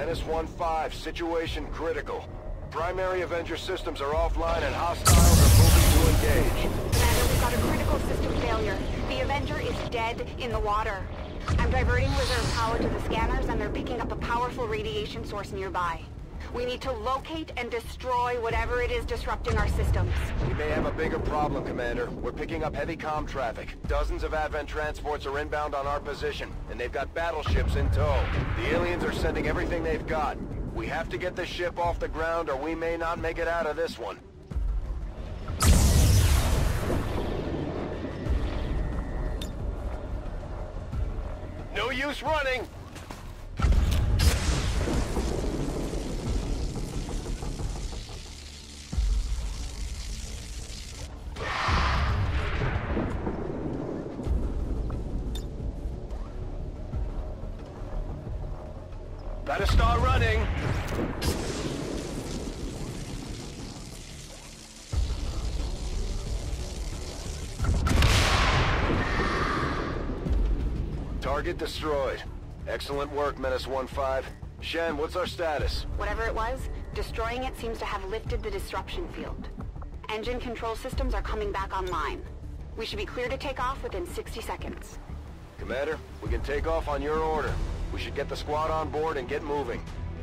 Menace 1-5, situation critical. Primary Avenger systems are offline and hostiles are moving to engage. Commander, we've got a critical system failure. The Avenger is dead in the water. I'm diverting reserve power to the scanners and they're picking up a powerful radiation source nearby. We need to locate and destroy whatever it is disrupting our systems. We may have a bigger problem, Commander. We're picking up heavy comm traffic. Dozens of Advent transports are inbound on our position, and they've got battleships in tow. The aliens are sending everything they've got. We have to get this ship off the ground or we may not make it out of this one. No use running! Better start running! Target destroyed. Excellent work, Menace 1-5. Shen, what's our status? Whatever it was, destroying it seems to have lifted the disruption field. Engine control systems are coming back online. We should be clear to take off within 60 seconds. Commander, we can take off on your order. We should get the squad on board and get moving.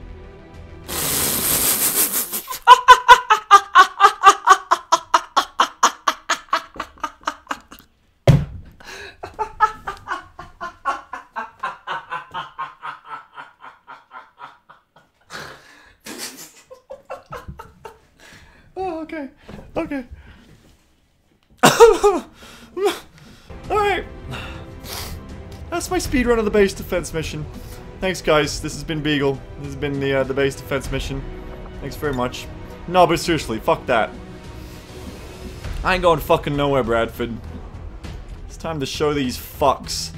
Oh, okay. Okay. Alright. That's my speedrun of the base defense mission. Thanks, guys. This has been Beagle. This has been the base defense mission. Thanks very much. No, but seriously, fuck that. I ain't going fucking nowhere, Bradford. It's time to show these fucks.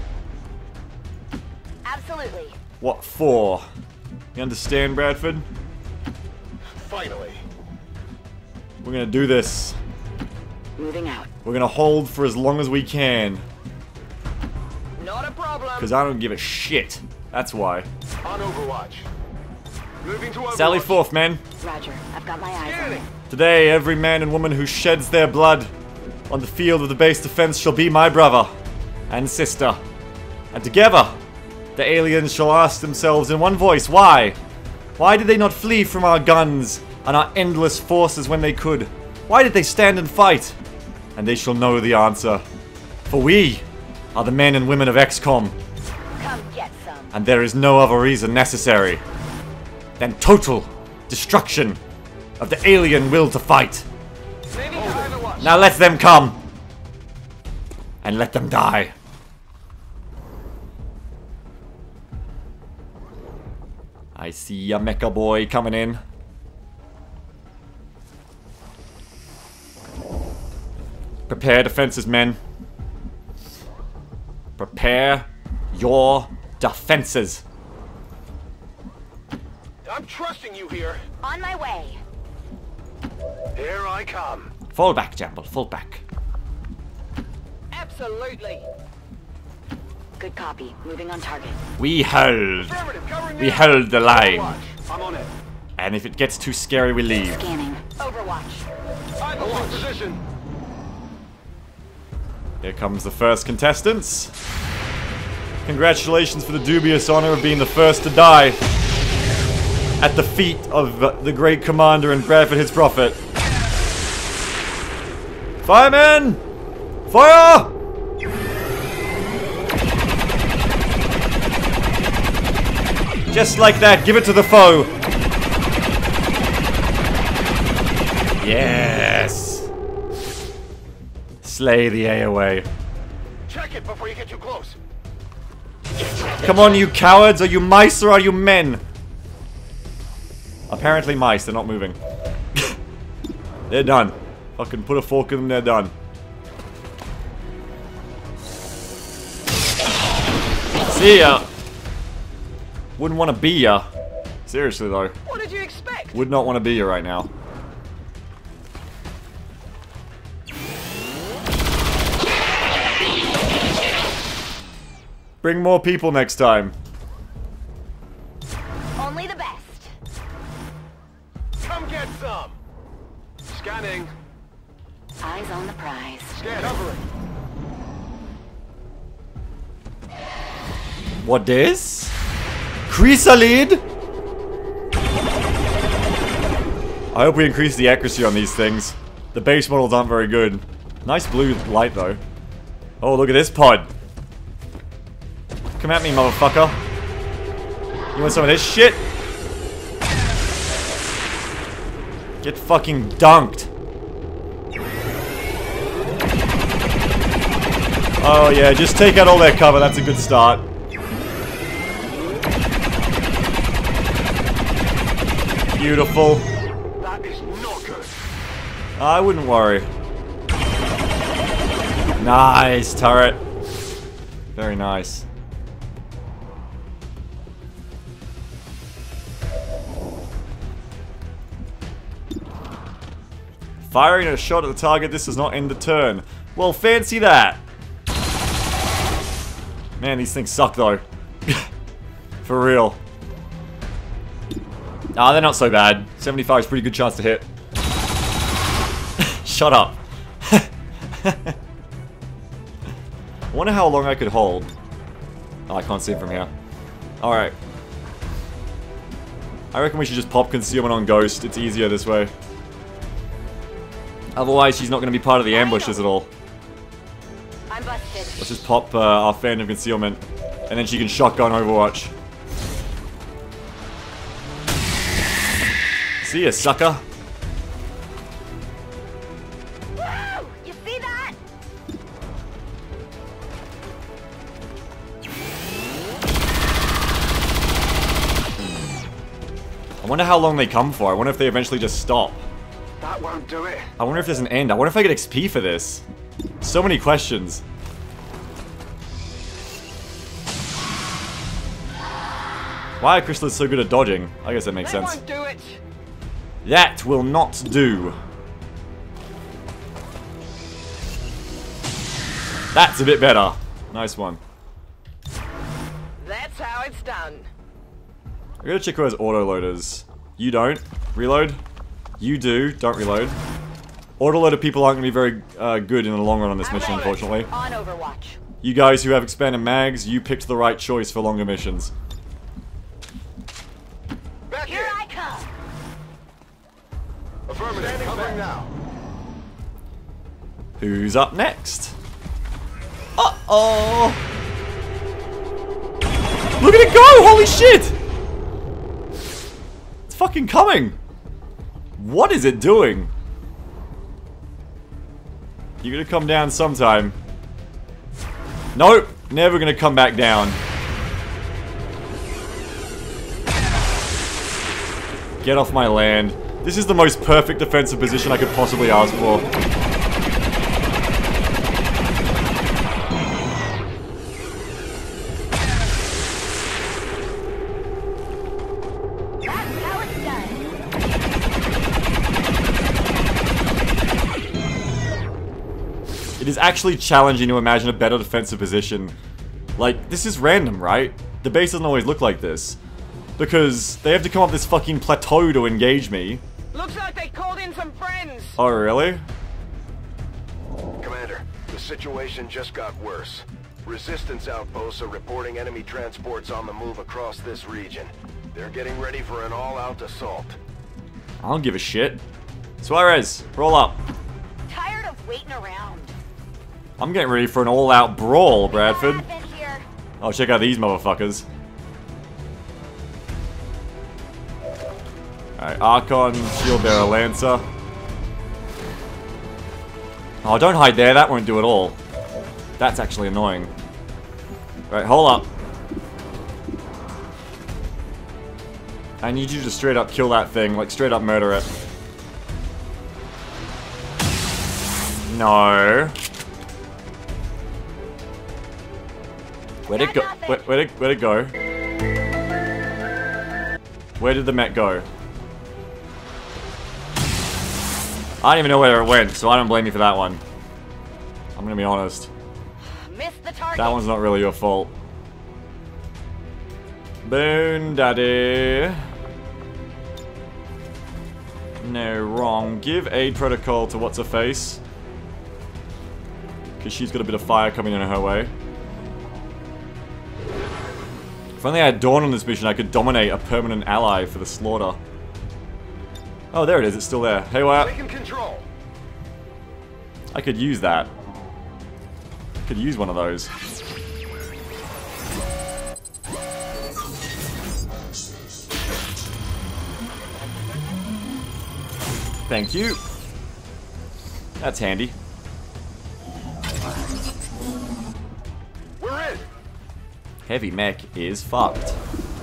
Absolutely. What for? You understand, Bradford? Finally. We're gonna do this. Moving out. We're gonna hold for as long as we can. Not a problem. Because I don't give a shit. That's why. On Overwatch. Moving to Overwatch. Sally forth, men. Roger. I've got my eyes on it. Today, every man and woman who sheds their blood on the field of the base defense shall be my brother and sister. And together, the aliens shall ask themselves in one voice, why? Why did they not flee from our guns and our endless forces when they could? Why did they stand and fight? And they shall know the answer. For we are the men and women of XCOM. Come get some. And there is no other reason necessary than total destruction of the alien will to fight. Now let them come. And let them die. I see a mecha boy coming in. Prepare defenses, men. Prepare your defenses. I'm trusting you here. On my way. Here I come. Fall back, Jamble. Fall back. Absolutely. Good copy. Moving on target. We held. Affirmative, covering We me. held the line. Overwatch. I'm on it. And if it gets too scary, we leave. Scanning. Overwatch. I'm in position. Here comes the first contestants. Congratulations for the dubious honor of being the first to die at the feet of the great commander and Bradford his prophet. Firemen! Fire! Just like that, give it to the foe. Yes. Slay the AOA. Check it before you get too close. Come on, you cowards! Are you mice or are you men? Apparently mice, they're not moving. They're done. Fucking put a fork in them, they're done. See ya! Wouldn't want to be ya. Seriously though. What did you expect? Would not want to be ya right now. Bring more people next time. Only get some! Scanning. Eyes on the prize. Scan. Covering. What is? Chrysalid? I hope we increase the accuracy on these things. The base models aren't very good. Nice blue light though. Oh, look at this pod. Come at me, motherfucker. You want some of this shit? Get fucking dunked. Oh yeah, just take out all their cover, that's a good start. Beautiful. That is not good. I wouldn't worry. Nice turret. Very nice. Firing a shot at the target, this does not end the turn. Well, fancy that. Man, these things suck though. For real. Ah, they're not so bad. 75 is a pretty good chance to hit. Shut up. I wonder how long I could hold. Oh, I can't see it from here. Alright. I reckon we should just pop concealment on Ghost. It's easier this way. Otherwise, she's not going to be part of the ambushes at all. I'm busted. Let's just pop our Phantom Concealment. And then she can shotgun Overwatch. See ya, sucker. Woo! You see that? I wonder how long they come for. I wonder if they eventually just stop. That won't do it. I wonder if there's an end. I wonder if I get XP for this. So many questions. Why are Chrysalids so good at dodging? I guess that makes sense. Won't do it. That will not do. That's a bit better. Nice one. That's how it's done. I gotta check who has autoloaders. You don't. Reload. You do. Don't reload. Autoloader people aren't gonna be very good in the long run on this mission, unfortunately. On Overwatch. You guys who have expanded mags, you picked the right choice for longer missions. Back Here I come. Affirmative. Covering now. Who's up next? Uh-oh! Look at it go! Holy shit! It's fucking coming! What is it doing? You're gonna come down sometime. Nope! Never gonna come back down. Get off my land. This is the most perfect defensive position I could possibly ask for. That's how it's done. It is actually challenging to imagine a better defensive position. Like, this is random, right? The base doesn't always look like this. Because they have to come up this fucking plateau to engage me. Looks like they called in some friends. Oh, really? Commander, the situation just got worse. Resistance outposts are reporting enemy transports on the move across this region. They're getting ready for an all-out assault. I don't give a shit. Suarez, roll up. Tired of waiting around. I'm getting ready for an all-out brawl, Bradford. Advent here. Oh, check out these motherfuckers. Alright, Archon, Shield Bearer, Lancer. Oh, don't hide there, that won't do it all. That's actually annoying. Right, hold up. I need you to straight up kill that thing, like straight up murder it. No. Where'd it go? Where'd it go? Where did the Met go? I don't even know where it went, so I don't blame you for that one. I'm gonna be honest. Missed the target. That one's not really your fault. Boon Daddy. No, wrong. Give aid protocol to what's-her-face. Because she's got a bit of fire coming in her way. If only I had Dawn on this mission, I could dominate a permanent ally for the slaughter. Oh, there it is. It's still there. Hey, what? Taking control. I could use that. Could use one of those. Thank you. That's handy. We're in. Heavy mech is fucked.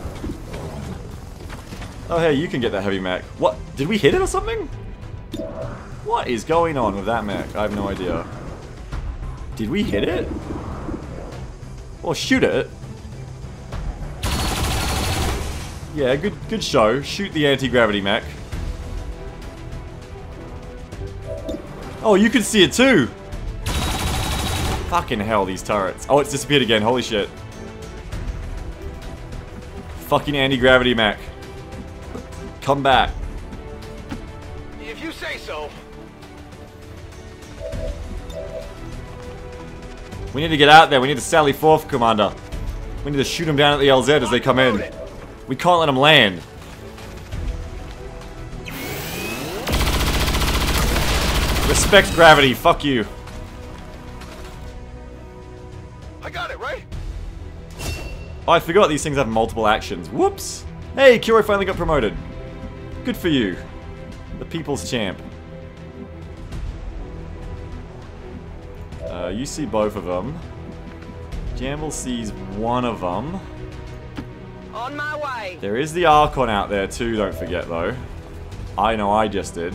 Oh, hey, you can get that heavy mech. What? Did we hit it or something? What is going on with that mech? I have no idea. Did we hit it? Or shoot it? Yeah, good show. Shoot the anti-gravity mech. Oh, you can see it too! Fucking hell, these turrets. Oh, it's disappeared again. Holy shit. Fucking anti-gravity mech. Come back. If you say so. We need to get out there. We need to sally forth, Commander. We need to shoot them down at the LZ as they come in. We can't let them land. Respect gravity. Fuck you. I got it, right? Oh, I forgot these things have multiple actions. Whoops. Hey, Kiro finally got promoted. Good for you. The people's champ. You see both of them. Jamble sees one of them. On my way. There is the Archon out there too, don't forget though. I know I just did.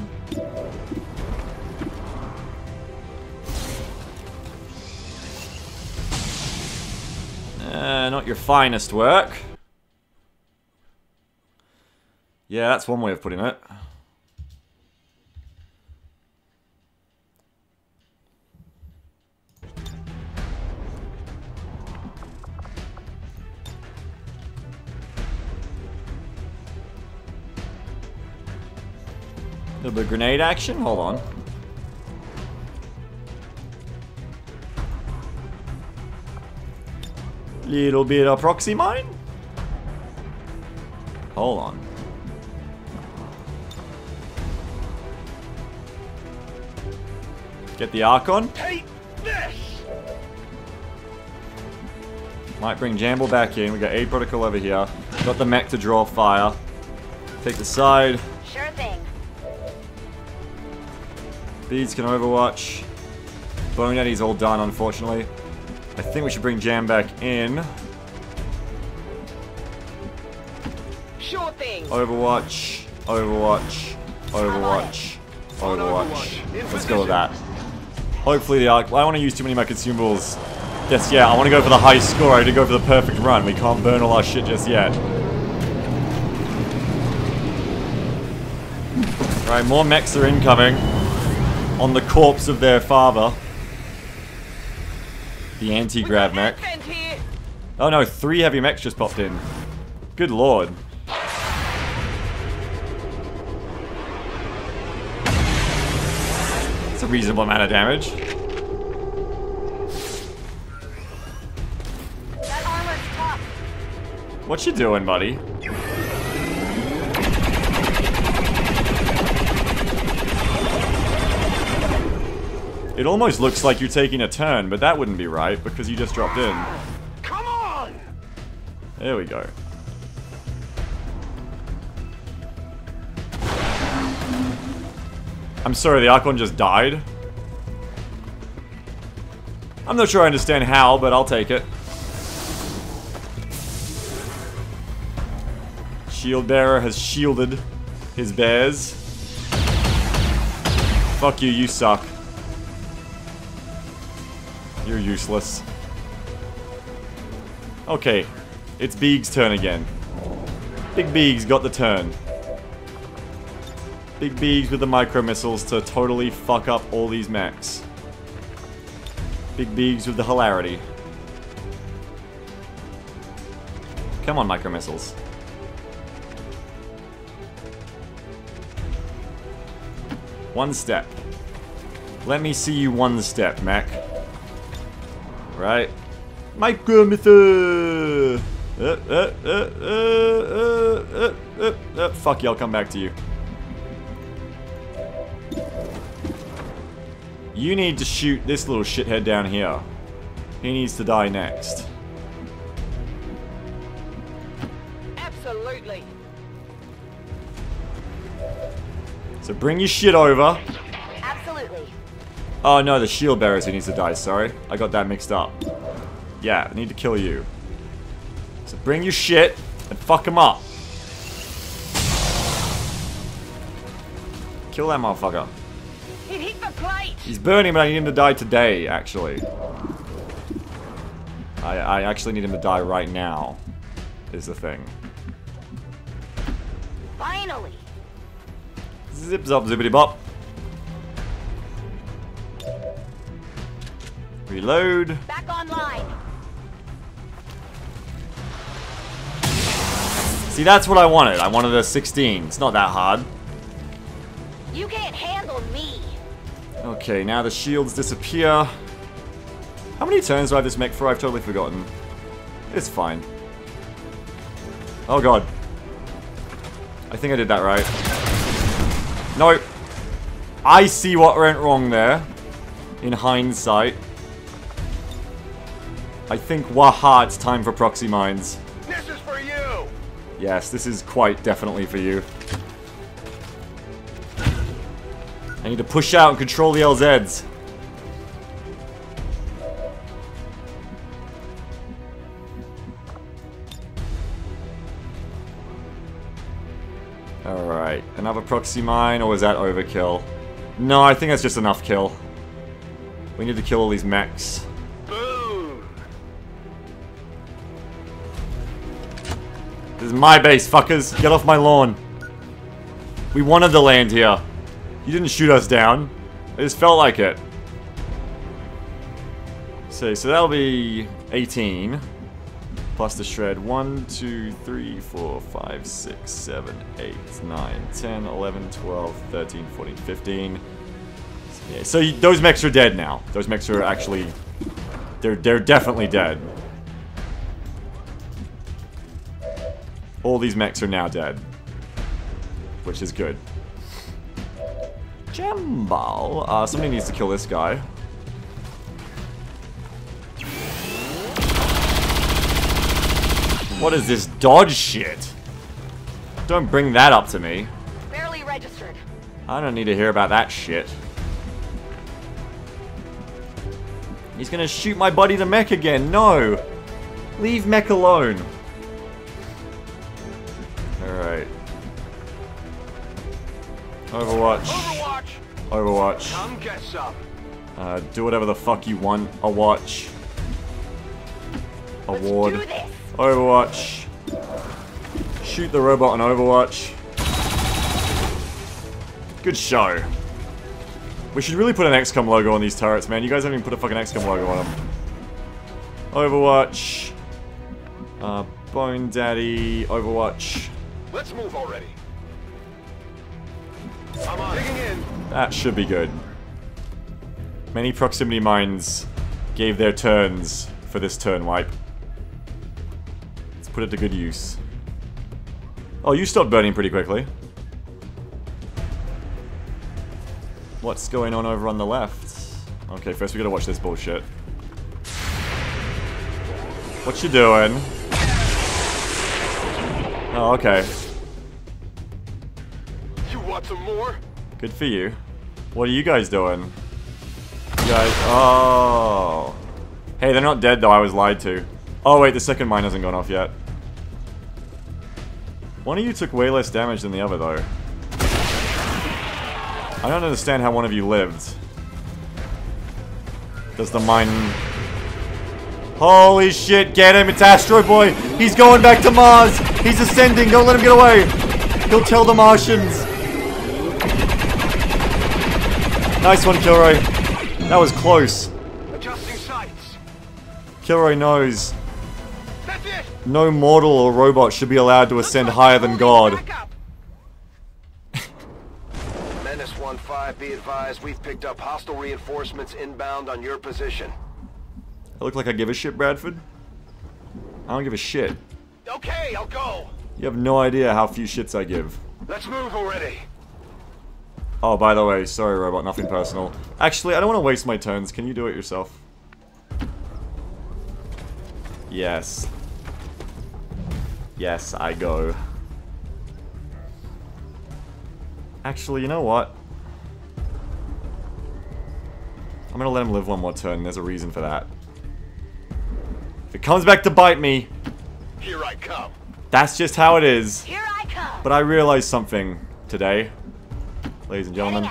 Not your finest work. Yeah, that's one way of putting it. A little bit of grenade action? Hold on. Little bit of proxy mine? Hold on. Get the Archon. Take this! Might bring Jamble back in. We got aid protocol over here. Got the mech to draw fire. Take the side. Sure thing. Beads can overwatch. Bone Eddie's all done, unfortunately. I think we should bring Jam back in. Sure thing. Overwatch. Overwatch. Overwatch. Overwatch. Let's go with that. Hopefully the arc. I don't want to use too many of my consumables. Yes, yeah, I want to go for the high score. I need to go for the perfect run. We can't burn all our shit just yet. Alright, more mechs are incoming. On the corpse of their father. The anti-grav mech. Oh no, 3 heavy mechs just popped in. Good lord. It's a reasonable amount of damage. That armor's tough. What you doing, buddy? It almost looks like you're taking a turn, but that wouldn't be right because you just dropped in. Come on! There we go. I'm sorry, the Archon just died. I'm not sure I understand how, but I'll take it. Shield bearer has shielded his bears. Fuck you, you suck. You're useless. Okay, it's Beag's turn again. Big Beag's got the turn. Big Beag's with the micro missiles to totally fuck up all these mechs. Big Beag's with the hilarity. Come on, micro missiles. One step. Let me see you one step, Mac. Right. Micrometer! Fuck you, I'll come back to you. You need to shoot this little shithead down here. He needs to die next. Absolutely. So bring your shit over. Absolutely. Oh no, the shield bearers who needs to die, sorry. I got that mixed up. Yeah, I need to kill you. So bring your shit and fuck him up. Kill that motherfucker. It hit the plate. He's burning, but I need him to die today, actually. I actually need him to die right now, is the thing. Finally. Zip zop zippity bop. Reload. Back online. See, that's what I wanted. I wanted a 16. It's not that hard. You can't handle me. Okay, now the shields disappear. How many turns do I have this mech for? I've totally forgotten. It's fine. Oh god. I think I did that right. No. I see what went wrong there. In hindsight. I think, waha, it's time for proxy mines. This is for you! Yes, this is quite definitely for you. I need to push out and control the LZs. Alright, another proxy mine, or was that overkill? No, I think that's just enough kill. We need to kill all these mechs. Boom! This is my base, fuckers. Get off my lawn. We wanted to land here. You didn't shoot us down. It just felt like it. So that'll be 18. Plus the shred. 1, 2, 3, 4, 5, 6, 7, 8, 9, 10, 11, 12, 13, 14, 15. Yeah, so those mechs are dead now. Those mechs are actually... They're definitely dead. All these mechs are now dead. Which is good. Jambal. Somebody needs to kill this guy. What is this dodge shit? Don't bring that up to me. Barely registered. I don't need to hear about that shit. He's gonna shoot my buddy to mech again. No! Leave mech alone. Alright. Overwatch. Overwatch! Overwatch. Come get some. Do whatever the fuck you want. A watch. Award. Let's do this. Overwatch. Shoot the robot on Overwatch. Good show. We should really put an XCOM logo on these turrets, man. You guys haven't even put a fucking XCOM logo on them. Overwatch. Bone Daddy. Overwatch. Let's move already. I'm on. Digging in. That should be good. Many proximity mines gave their turns for this turn wipe. Let's put it to good use. Oh, you stopped burning pretty quickly. What's going on over on the left? Okay, first we gotta watch this bullshit. What you doing? Oh, okay. You want some more? Good for you. What are you guys doing? You guys... Oh. Hey, they're not dead though, I was lied to. Oh wait, the second mine hasn't gone off yet. One of you took way less damage than the other though. I don't understand how one of you lived. Does the mine... Holy shit, get him, it's Astro Boy! He's going back to Mars! He's ascending, don't let him get away! He'll tell the Martians! Nice one, Kilroy. That was close. Adjusting sights. Kilroy knows. That's it. No mortal or robot should be allowed to ascend higher than God. Back up. Menace 1-5, be advised, we've picked up hostile reinforcements inbound on your position. I look like I give a shit, Bradford? I don't give a shit. Okay, I'll go. You have no idea how few shits I give. Let's move already. Oh, by the way, sorry, robot, nothing personal. Actually, I don't want to waste my turns. Can you do it yourself? Yes. Yes, I go. Actually, you know what? I'm gonna let him live one more turn. There's a reason for that. If it comes back to bite me, here I come. That's just how it is. Here I come. But I realized something today, ladies and gentlemen.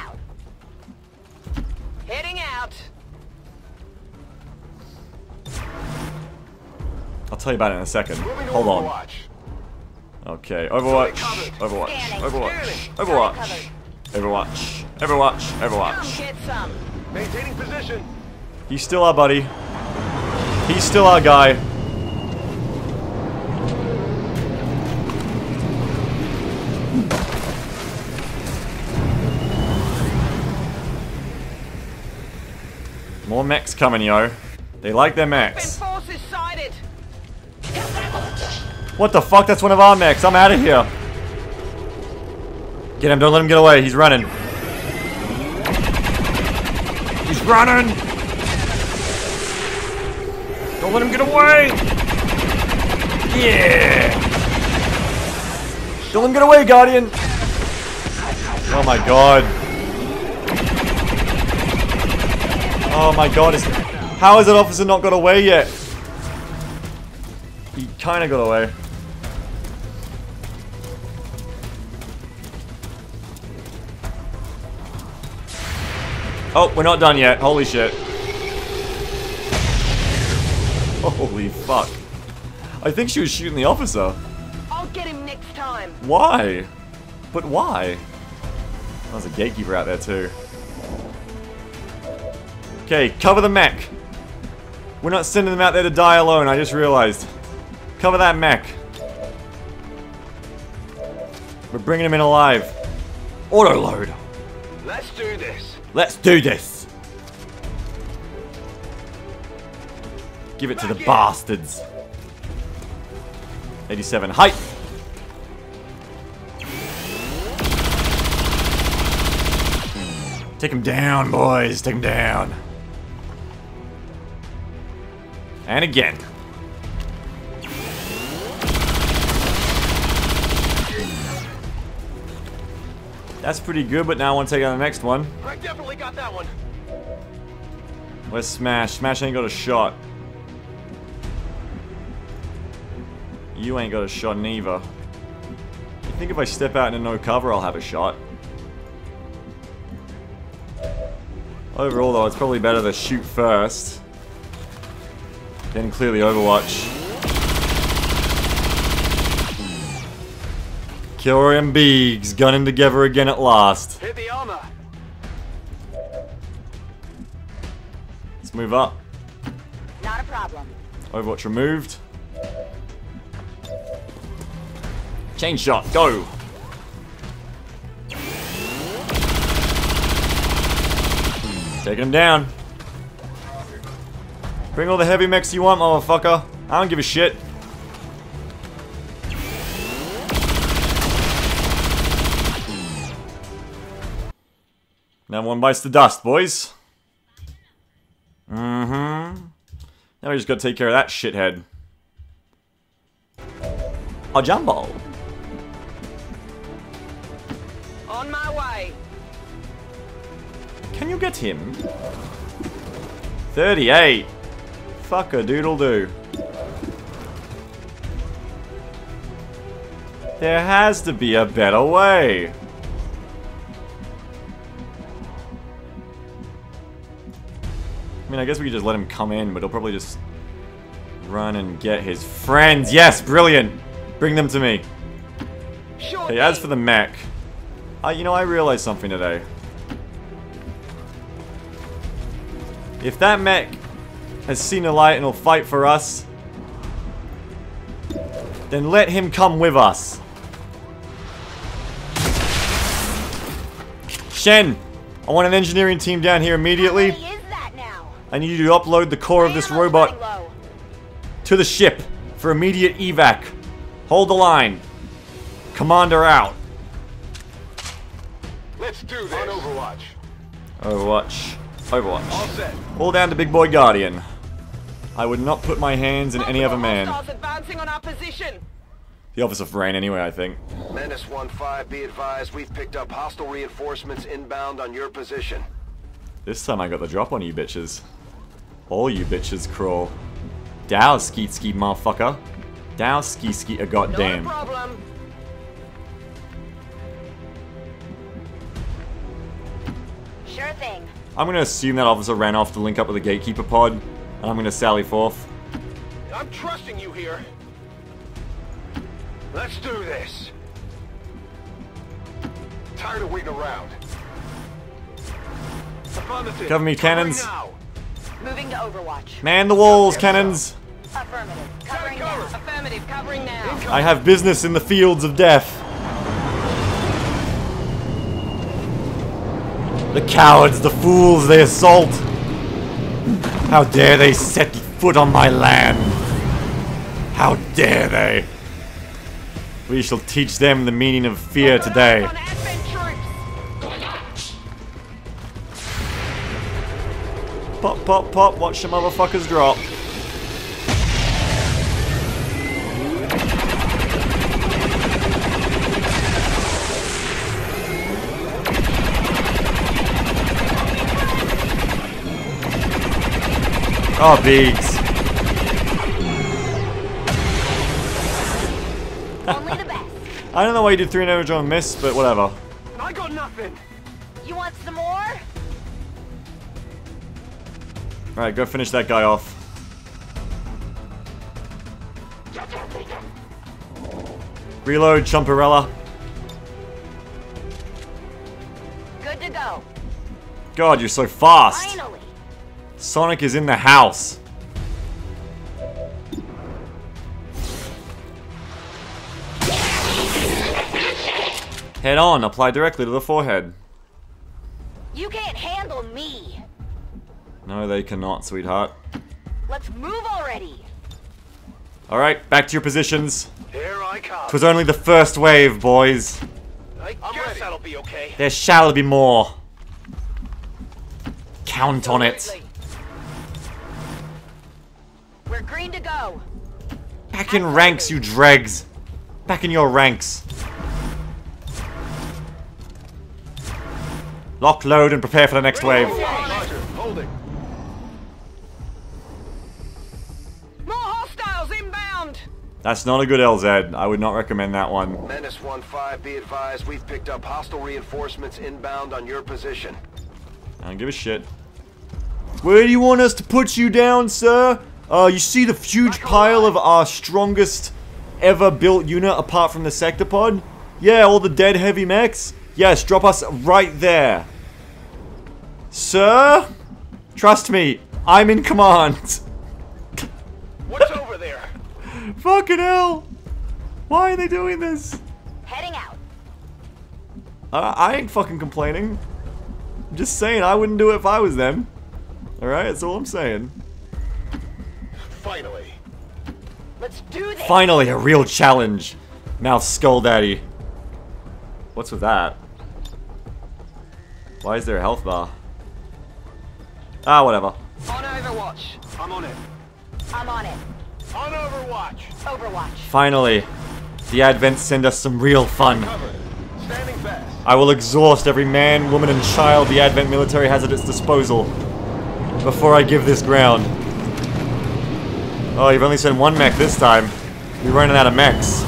Heading out. I'll tell you about it in a second. Moving to Hold on. Overwatch. Okay, Overwatch, Overwatch, Overwatch, Overwatch, Overwatch, Overwatch, Come Overwatch. get some. Maintaining position. He's still our buddy. He's still our guy. More mechs coming, yo. They like their mechs. Forces sighted. What the fuck? That's one of our mechs. I'm out of here. Get him. Don't let him get away. He's running. He's running. Don't let him get away. Yeah. Don't let him get away, Guardian. Oh my god. Oh my god. How has that officer not got away yet? He kinda got away. Oh, we're not done yet. Holy shit. Holy fuck. I think she was shooting the officer. I'll get him next time. Why? But why? There's a gatekeeper out there too. Okay, cover the mech. We're not sending them out there to die alone, I just realized. Cover that mech. We're bringing him in alive. Auto load. Let's do this. Let's do this. Give it to the bastards. 87 height. Take him down, boys. Take him down. And again. That's pretty good, but now I want to take out the next one. I definitely got that one. Where's Smash? Smash ain't got a shot. You ain't got a shot neither. You think if I step out into no cover, I'll have a shot? Overall, though, it's probably better to shoot first. Then clearly Overwatch. Killer and Beegs gunning together again at last. Hit the armor. Let's move up. Not a problem. Overwatch removed. Chain shot, go! Taking him down. Bring all the heavy mechs you want, motherfucker. I don't give a shit. Now one bites the dust, boys. Now we just gotta take care of that shithead. A jumbo. On my way. Can you get him? 38. Fuck a doodle do. There has to be a better way. I mean, I guess we could just let him come in, but he'll probably just run and get his friends. Yes, brilliant. Bring them to me. Sure. Okay, as for the mech, you know, I realized something today. If that mech has seen the light and will fight for us, then let him come with us. Shen, I want an engineering team down here immediately. How many is that now? I need you to upload the core of this Ammo's robot running low. to the ship for immediate evac. Hold the line. Commander out. Let's do this. On Overwatch. Overwatch. Overwatch. All set. All down to Big Boy Guardian. I would not put my hands in any other man. Hostiles advancing on our position. The Office of Rain anyway, I think. Menace 1-5, be advised, we've picked up hostile reinforcements inbound on your position. This time I got the drop on you bitches. All you bitches crawl. Dow skeet skeet motherfucker. Dow ski skeet a goddamn. No problem. Sure thing. I'm gonna assume that officer ran off to link up with the gatekeeper pod, and I'm gonna sally forth. I'm trusting you here. Let's do this. Tired of waiting around. Affirmative. Cover me, cannons. Now. Moving to Overwatch. Man the walls, cannons. Affirmative. Covering now. Affirmative, covering now. I have business in the fields of death. The cowards, the fools, they assault. How dare they set foot on my land? How dare they? We shall teach them the meaning of fear today. On Advent troops. Pop, pop, pop, watch the motherfuckers drop. Oh, Beags. Only the best. I don't know why you did 3 damage on miss, but whatever. I got nothing. You want some more? Alright, go finish that guy off. Reload, Chumperella. Good to go. God, you're so fast. Finally. Sonic is in the house. Head on, apply directly to the forehead. You can't handle me. No, they cannot, sweetheart. Let's move already. Alright, back to your positions. Here I come. 'Twas only the first wave, boys. I guess that'll be okay. There shall be more. Count on it. Absolutely. We're green to go. Back in ranks, you dregs. Back in your ranks. Lock, load, and prepare for the next wave. Roger, holding. More hostiles inbound. That's not a good LZ. I would not recommend that one. Menace 1-5, be advised, we've picked up hostile reinforcements inbound on your position. I don't give a shit. Where do you want us to put you down, sir? You see the huge pile of our strongest ever built unit apart from the sector pod? Yeah, all the dead heavy mechs? Yes, drop us right there. Sir? Trust me, I'm in command. What's over there? Fucking hell. Why are they doing this? Heading out. I ain't fucking complaining. I'm just saying I wouldn't do it if I was them. Alright, that's all I'm saying. Finally. Let's do this. Finally, a real challenge. Mouth Skull Daddy. What's with that? Why is there a health bar? Ah, whatever. On Overwatch. I'm on it. I'm on it. On Overwatch. Overwatch. Finally, the Advents send us some real fun. Covered. Standing fast. I will exhaust every man, woman, and child the Advent military has at its disposal before I give this ground. Oh, you've only sent one mech this time. You're running out of mechs.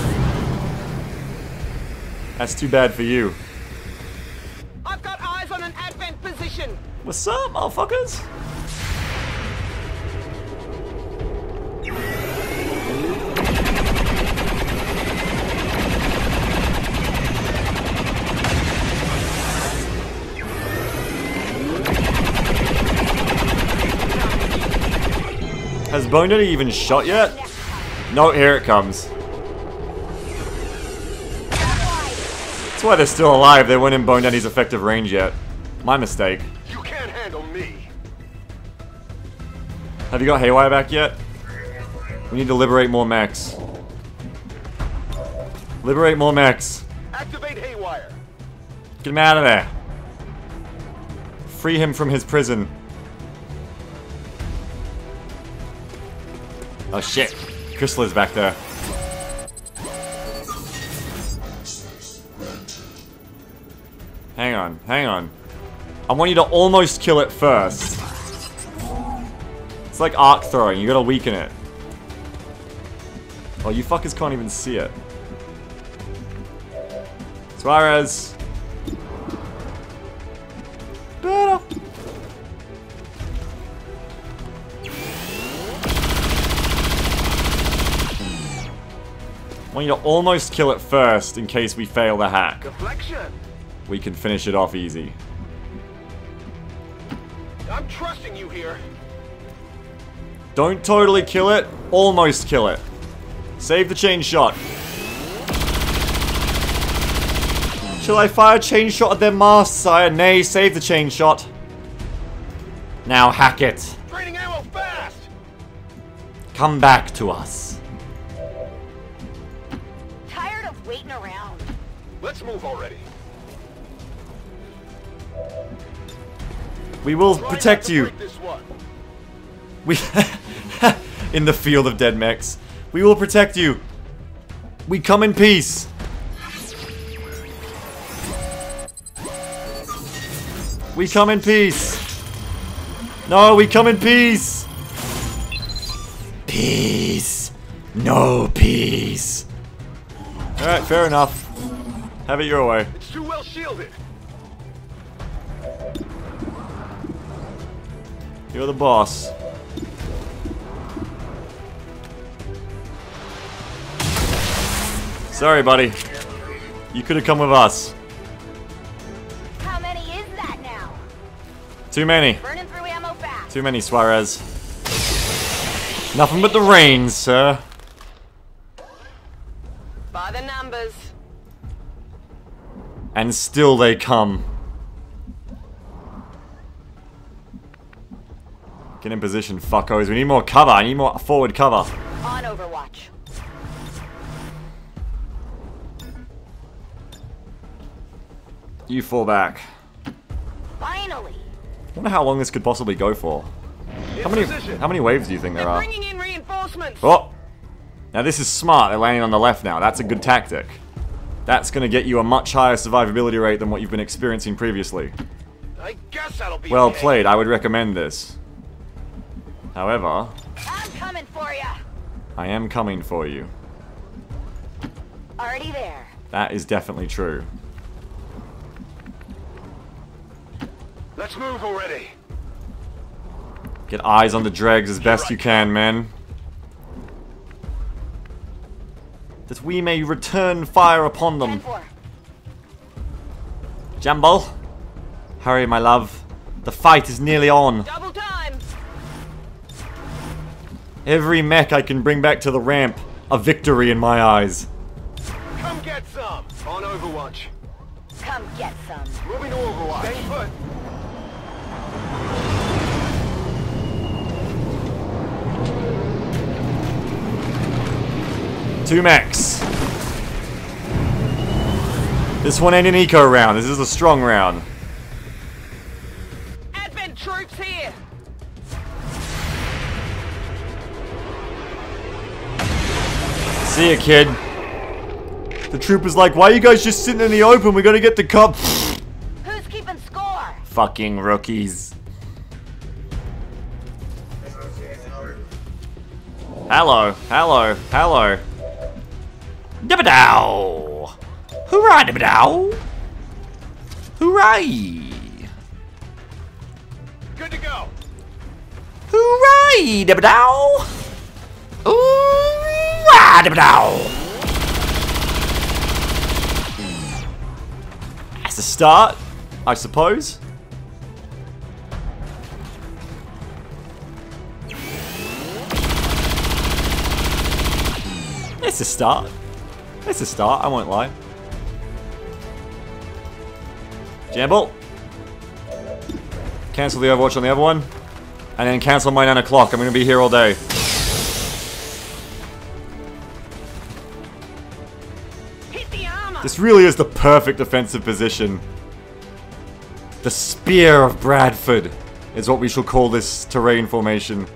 That's too bad for you. I've got eyes on an Advent position. What's up, motherfuckers? Has Bone Daddy even shot yet? No, here it comes. That's why they're still alive. They weren't in Bone Daddy's effective range yet. My mistake. You can't handle me. Have you got Haywire back yet? We need to liberate more mechs. Liberate more mechs. Activate Haywire. Get him out of there. Free him from his prison. Oh shit. Crystal is back there. Hang on, hang on. I want you to almost kill it first. It's like arc throwing, you gotta weaken it. Oh, you fuckers can't even see it. Suarez. Better. I want you to almost kill it first in case we fail the hack. Deflection. We can finish it off easy. I'm trusting you here. Don't totally kill it, almost kill it. Save the chain shot. Shall I fire chain shot at their mast, sire? Nay, save the chain shot. Now hack it. Draining ammo fast. Come back to us. Tired of waiting around. Let's move already. We will protect you. This one. We in the field of dead mechs. We will protect you. We come in peace. We come in peace. No, we come in peace. Peace. No peace. Alright, fair enough. Have it your way. It's too well shielded. You're the boss. Sorry, buddy. You could have come with us. How many is that now? Too many. Burning through ammo fast. Too many, Suarez. Nothing but the rain, sir. By the numbers. And still they come. Get in position, fuckos. We need more cover. I need more forward cover. On Overwatch. You fall back. Finally. I wonder how long this could possibly go for. How many waves do you think there are? Bringing in reinforcements. Oh! Now this is smart. They're landing on the left now. That's a good tactic. That's going to get you a much higher survivability rate than what you've been experiencing previously. I guess that'll be Well okay. played. I would recommend this. However, I'm coming for ya. I am coming for you. Already there. That is definitely true. Let's move already. Get eyes on the dregs as best you can, men. That we may return fire upon them. 10-4. Jambal, hurry, my love. The fight is nearly on. Double time. Every mech I can bring back to the ramp, a victory in my eyes. Come get some. On Overwatch. Come get some. Moving to Overwatch. Stay put. Two mechs. This one ain't an eco round. This is a strong round. Advent troops here. See ya, kid. The trooper's like, why are you guys just sitting in the open? We gotta get the cop. Who's keeping score? Fucking rookies. Hello, hello, hello. Dibba-dow! Hooray, dibba-dow! Hooray! Good to go. Hooray, dibba-dow! Hooray, dibba-dow! That's a start, I suppose. It's a start. It's a start, I won't lie. Jamble. Cancel the Overwatch on the other one. And then cancel my 9 o'clock. I'm going to be here all day. Hit the armor. This really is the perfect defensive position. The Spear of Bradford is what we shall call this terrain formation.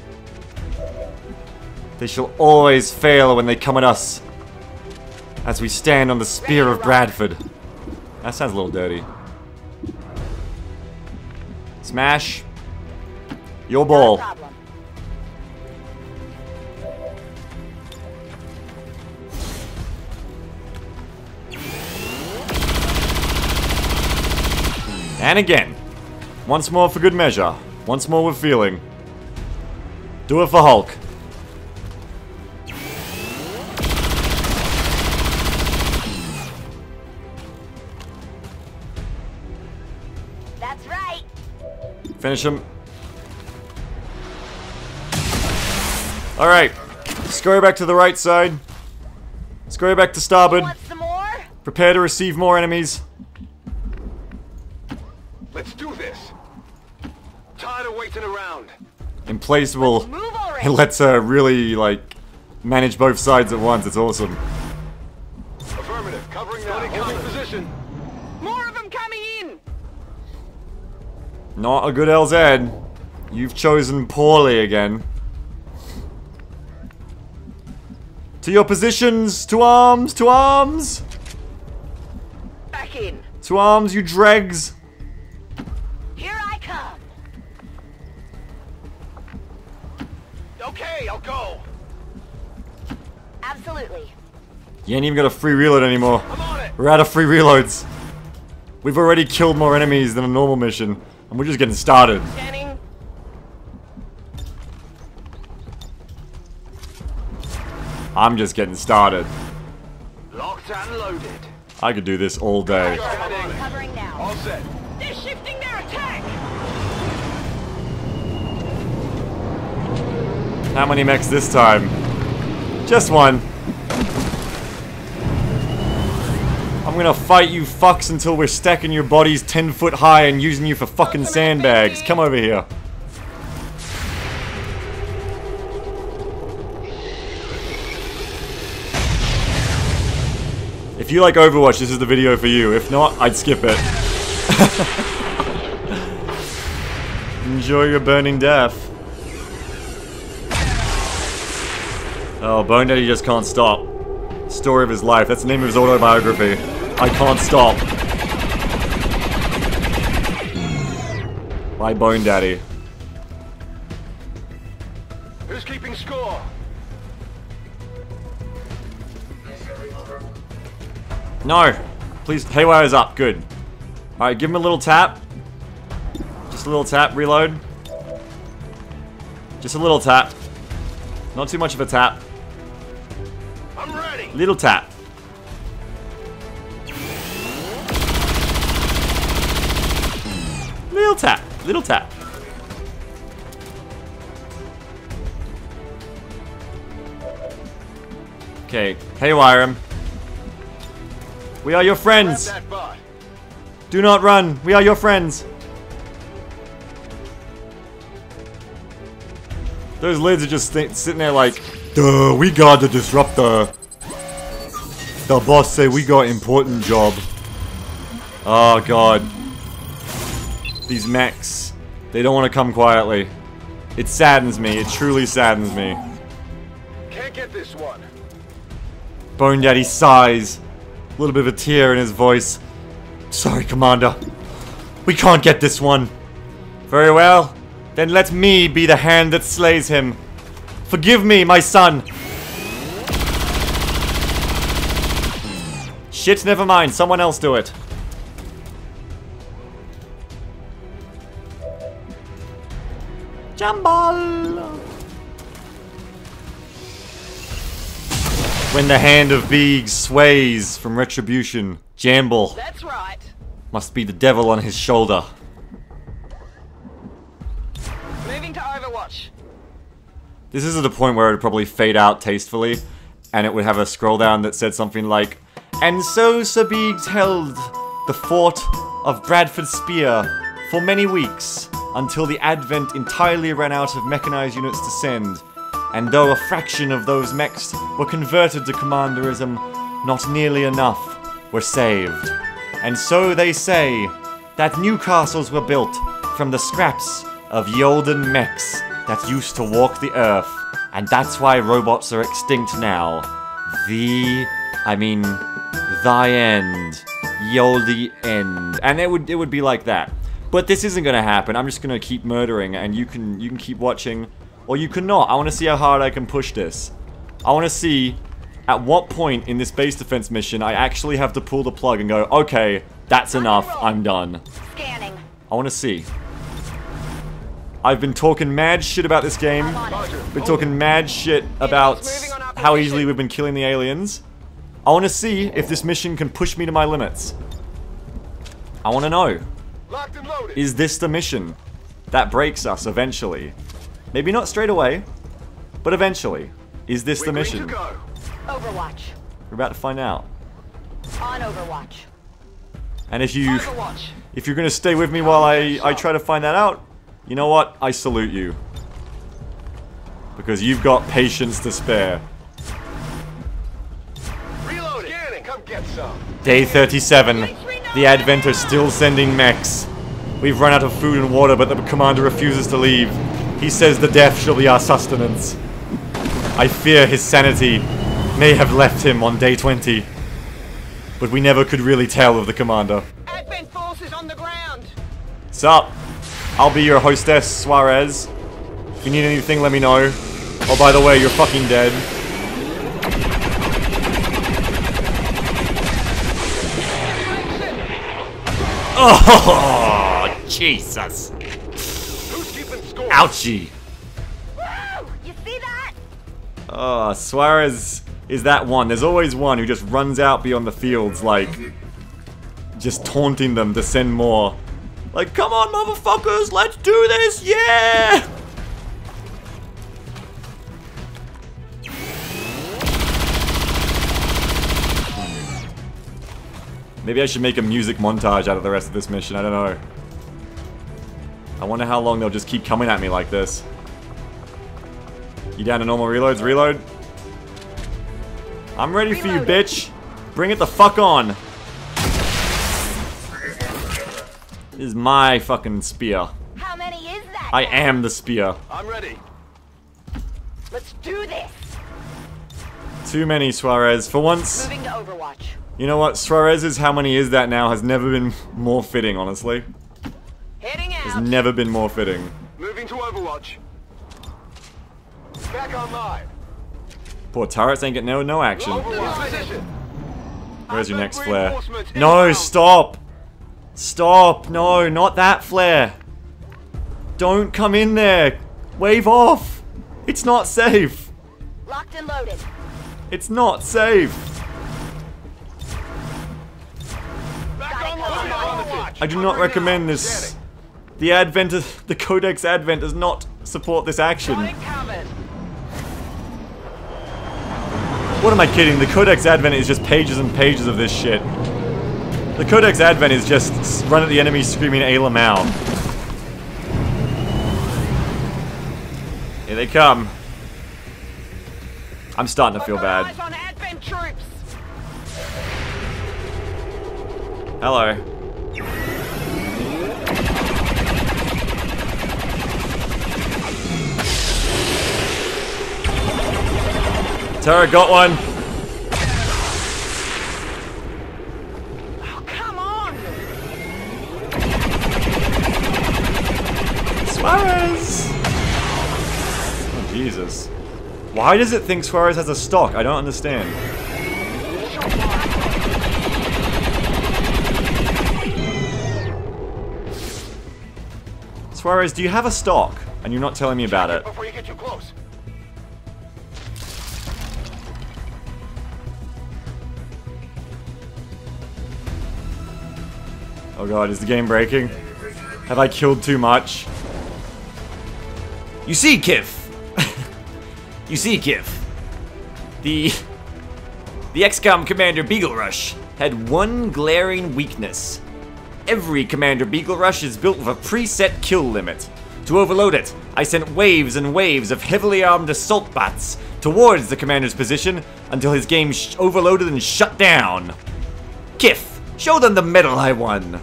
They shall always fail when they come at us. As we stand on the Spear of Bradford. That sounds a little dirty. Smash. Your ball. No problem. And again. Once more for good measure. Once more with feeling. Do it for Hulk. That's right. Finish him. Alright. Scurry back to the right side. Scurry back to starboard. Want some more? Prepare to receive more enemies. Let's do this. Tired of waiting around. Implacable. Move It already. lets her really, like, manage both sides at once. It's awesome. Affirmative. Covering now. Holding position. More of them coming in. Not a good LZ. You've chosen poorly again. To your positions! To arms! To arms! Back in. To arms, you dregs! Here I come. Okay, I'll go. Absolutely. You ain't even got a free reload anymore. I'm on it. We're out of free reloads. We've already killed more enemies than a normal mission. And we're just getting started. Scanning. I'm just getting started. Locked and loaded. I could do this all day. Covering now. All set. They're shifting their attack. How many mechs this time? Just one. I'm gonna fight you fucks until we're stacking your bodies 10 foot high and using you for fucking sandbags. Come over here. If you like Overwatch, this is the video for you. If not, I'd skip it. Enjoy your burning death. Oh, Bone Daddy just can't stop. Story of his life. That's the name of his autobiography. I can't stop. By Bone Daddy. Who's keeping score? No! Please, Haywire's up. Good. Alright, give him a little tap. Just a little tap. Reload. Just a little tap. Not too much of a tap. I'm ready. Little tap. Little tap. Little tap. Okay, haywire him. We are your friends. Grab that bot. Do not run. We are your friends. Those lids are just sitting there like, duh, we got the disruptor. The boss say we got important job. Oh god. These mechs. They don't want to come quietly. It saddens me. It truly saddens me. Can't get this one. Bone Daddy sighs. A little bit of a tear in his voice. Sorry, Commander. We can't get this one. Very well. Then let me be the hand that slays him. Forgive me, my son. Shit, never mind. Someone else do it. Jambal. When the hand of Beag sways from retribution, Jamble That's right. must be the devil on his shoulder. Moving to Overwatch. This is at the point where it would probably fade out tastefully, and it would have a scroll down that said something like, "And so Sir Beag's held the fort of Bradford Spear for many weeks, until the Advent entirely ran out of mechanized units to send, and though a fraction of those mechs were converted to commanderism, not nearly enough were saved. And so they say that new castles were built from the scraps of Yolden mechs that used to walk the earth, and that's why robots are extinct now. The end. Yoldi end. And it would be like that. But this isn't gonna happen. I'm just gonna keep murdering, and you can keep watching, or you can not. I wanna see how hard I can push this. I wanna see at what point in this base defense mission I actually have to pull the plug and go, okay, that's enough, I'm done. Scanning. I wanna see. I've been talking mad shit about this game. Been talking mad shit about how easily we've been killing the aliens. I wanna see if this mission can push me to my limits. I wanna know. Is this the mission that breaks us eventually? Maybe not straight away, but eventually. Is this the mission? Overwatch. We're about to find out. On Overwatch. And if you're gonna stay with me while I try to find that out, you know what? I salute you. Because you've got patience to spare. Reloading. Come get some. Day 37. The Advent are still sending mechs. We've run out of food and water, but the commander refuses to leave. He says the death shall be our sustenance. I fear his sanity may have left him on day 20. But we never could really tell of the commander. Advent forces on the ground. Sup? I'll be your hostess, Suarez. If you need anything, let me know. Oh, by the way, you're fucking dead. Oh, Jesus. Who's keeping score? Ouchie. Woo! You see that? Oh, Suarez is that one. There's always one who just runs out beyond the fields, like, just taunting them to send more. Like, come on, motherfuckers, let's do this, yeah! Maybe I should make a music montage out of the rest of this mission, I don't know. I wonder how long they'll just keep coming at me like this. You down to normal reloads? Reload? I'm ready for you, bitch! Bring it the fuck on! This is my fucking spear. How many is that? I am the spear. I'm ready. Let's do this. Too many, Suarez. For once, Moving to Overwatch. you know what? Suarez's how many is that now has never been more fitting, honestly. Heading out. Has never been more fitting. Moving to Overwatch. Back online. Poor turrets ain't getting no action. Overwatch position. Where's your next Advent flare? reinforcements No, inbound. stop! Stop! No, not that flare! Don't come in there! Wave off! It's not safe! Locked and loaded. It's not safe! Back online. Overwatch. I do not recommend this. The Codex Advent does not support this action. Got it covered. What am I kidding? The Codex Advent is just pages and pages of this shit. The Codex Advent is just run at the enemy screaming Ayla Mao. Here they come. I'm starting to feel bad. Eyes on Advent troops. Hello. Tara got one. Oh, come on. Suarez! Oh, Jesus. Why does it think Suarez has a stock? I don't understand. Suarez, do you have a stock? And you're not telling me about it. Before you get too close. Oh god, is the game breaking? Have I killed too much? You see, Kif! You see, Kif. The XCOM commander Beaglerush had one glaring weakness. Every Commander Beaglerush is built with a preset kill limit. To overload it, I sent waves and waves of heavily armed assault bots towards the commander's position until his game overloaded and shut down. Kif, show them the medal I won.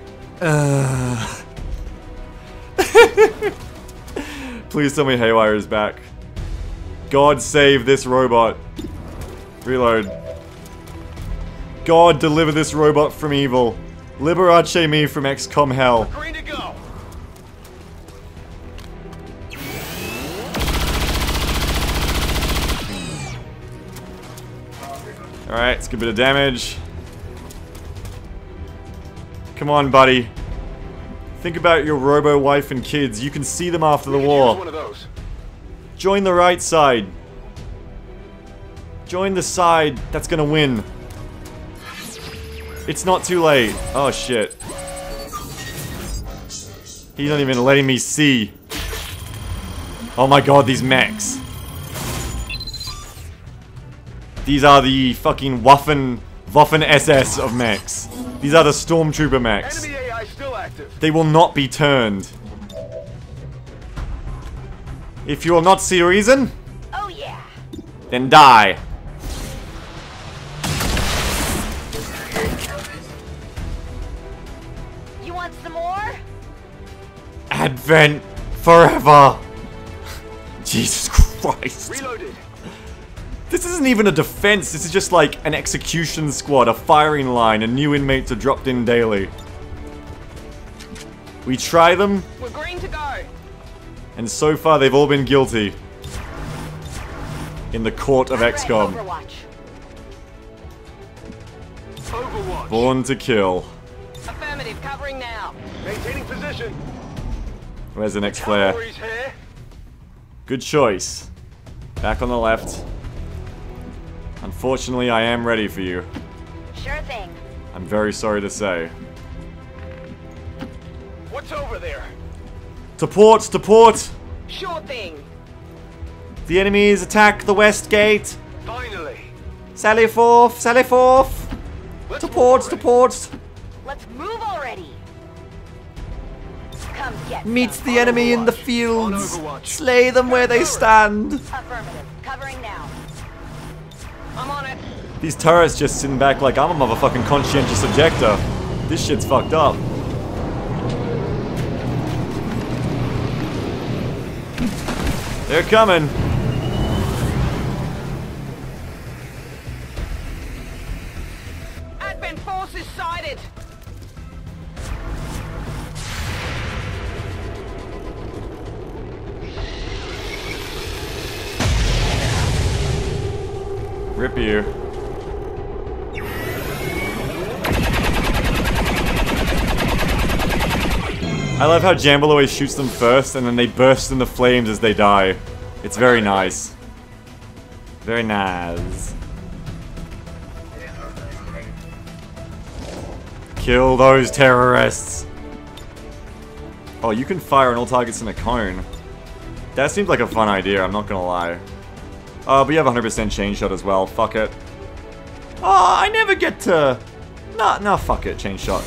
Please tell me Haywire is back. God save this robot. Reload. God deliver this robot from evil. Liberace me from XCOM hell. Green to go. Alright, let's give it a damage. Come on, buddy. Think about your robo wife and kids. You can see them after the war. One of those. Join the right side. Join the side that's gonna win. It's not too late. Oh shit. He's not even letting me see. Oh my god, these mechs. These are the fucking Waffen SS of mechs. These are the Stormtrooper mechs. Enemy AI still active. They will not be turned. If you will not see reason, Oh yeah. then die. You want some more? Advent forever. Jesus Christ. Reloaded. This isn't even a defense, this is just like an execution squad, a firing line, and new inmates are dropped in daily. We try them, We're green to go. and so far they've all been guilty. In the court of XCOM. Overwatch. Overwatch. Born to kill. Affirmative, covering now. Maintaining position. Where's the next flare? Cavalry's here. Good choice. Back on the left. Unfortunately, I am ready for you. Sure thing. I'm very sorry to say. What's over there? To port! To port! Sure thing. The enemies attack the west gate! Finally. Sally forth! Sally forth! Let's To move ports! To already. ports! Let's move already. Come get Meet some. the enemy in the On fields! Overwatch. Slay them where they stand! Affirmative. Covering now. I'm on it. These turrets just sitting back like I'm a motherfucking conscientious objector. This shit's fucked up. They're coming. Advent forces sighted. Rip you. I love how Jamble always shoots them first and then they burst into flames as they die. It's very nice. Very nice. Kill those terrorists. Oh, you can fire on all targets in a cone. That seems like a fun idea, I'm not gonna lie. But you have 100% chain shot as well. Fuck it. Oh, I never get to... Nah, fuck it. Chain shot.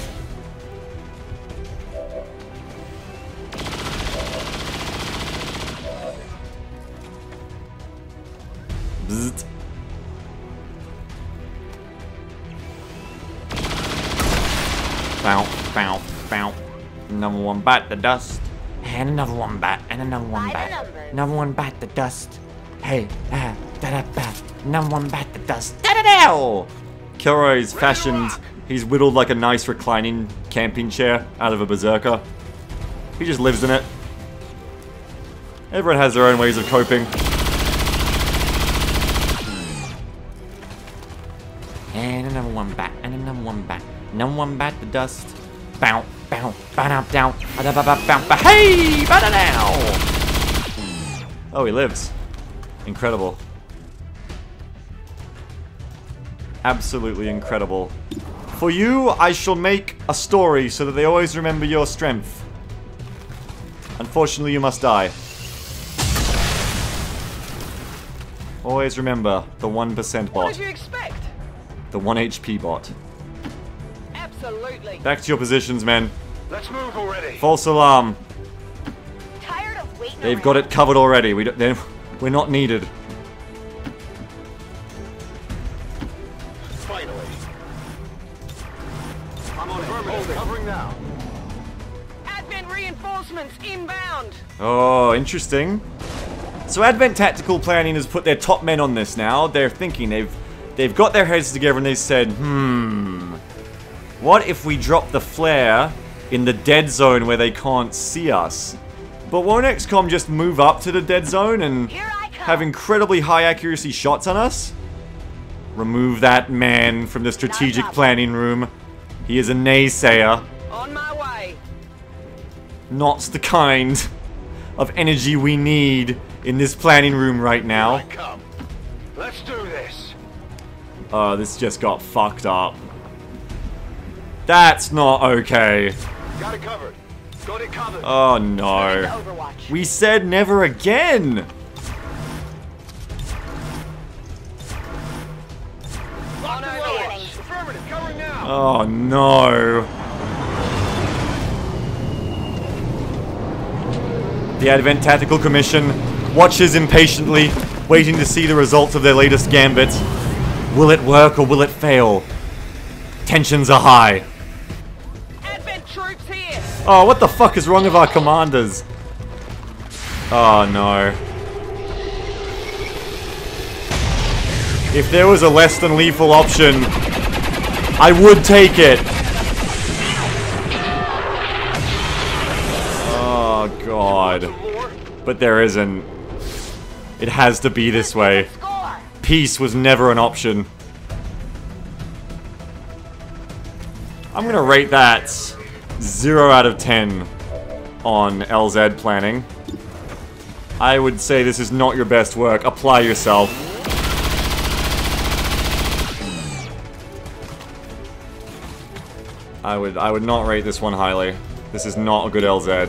Bzzzt. Bow, bow, bow. Number one bite the dust. And another one bite. And another one By the bite. numbers. Another one bite the dust. Hey, da-da-ba. Number one bite the dust. Da-da-dow! Kilroy's fashioned. He's whittled like a nice reclining camping chair out of a berserker. He just lives in it. Everyone has their own ways of coping. And another one back, and another one back. Number one back the dust. Bow, bow, ba-da, down, ba-da-ba-ba-ba, hey, ba-da-dow! Oh, he lives. Incredible. Absolutely incredible. For you, I shall make a story so that they always remember your strength. Unfortunately, you must die. Always remember the 1% What bot. did you expect? The 1 HP bot. Absolutely. Absolutely. Back to your positions, men. Let's move already. False alarm. Tired of waiting They've around. got it covered already. We're not needed. Finally. I'm on affirmative. Covering now. Advent reinforcements inbound. Oh, interesting. So Advent Tactical Planning has put their top men on this now. They're thinking, they've got their heads together and they said, what if we drop the flare in the dead zone where they can't see us? But won't XCOM just move up to the dead zone and have incredibly high accuracy shots on us? Remove that man from the strategic planning room. He is a naysayer. On my way. Not the kind of energy we need in this planning room right now. Here I come. Let's do this. This just got fucked up. That's not okay. Got it covered. Got it covered. Oh no. Overwatch. We said never again. Lock and load. Affirmative. Covering now. Oh no. The Advent Tactical Commission watches impatiently, waiting to see the results of their latest gambit. Will it work or will it fail? Tensions are high. Advent troops here. Oh, what the fuck is wrong with our commanders? Oh no. If there was a less than lethal option, I would take it. Oh god. But there isn't. It has to be this way. Peace was never an option. I'm gonna rate that 0 out of 10 on LZ planning. I would say this is not your best work. Apply yourself. I would not rate this one highly. This is not a good LZ.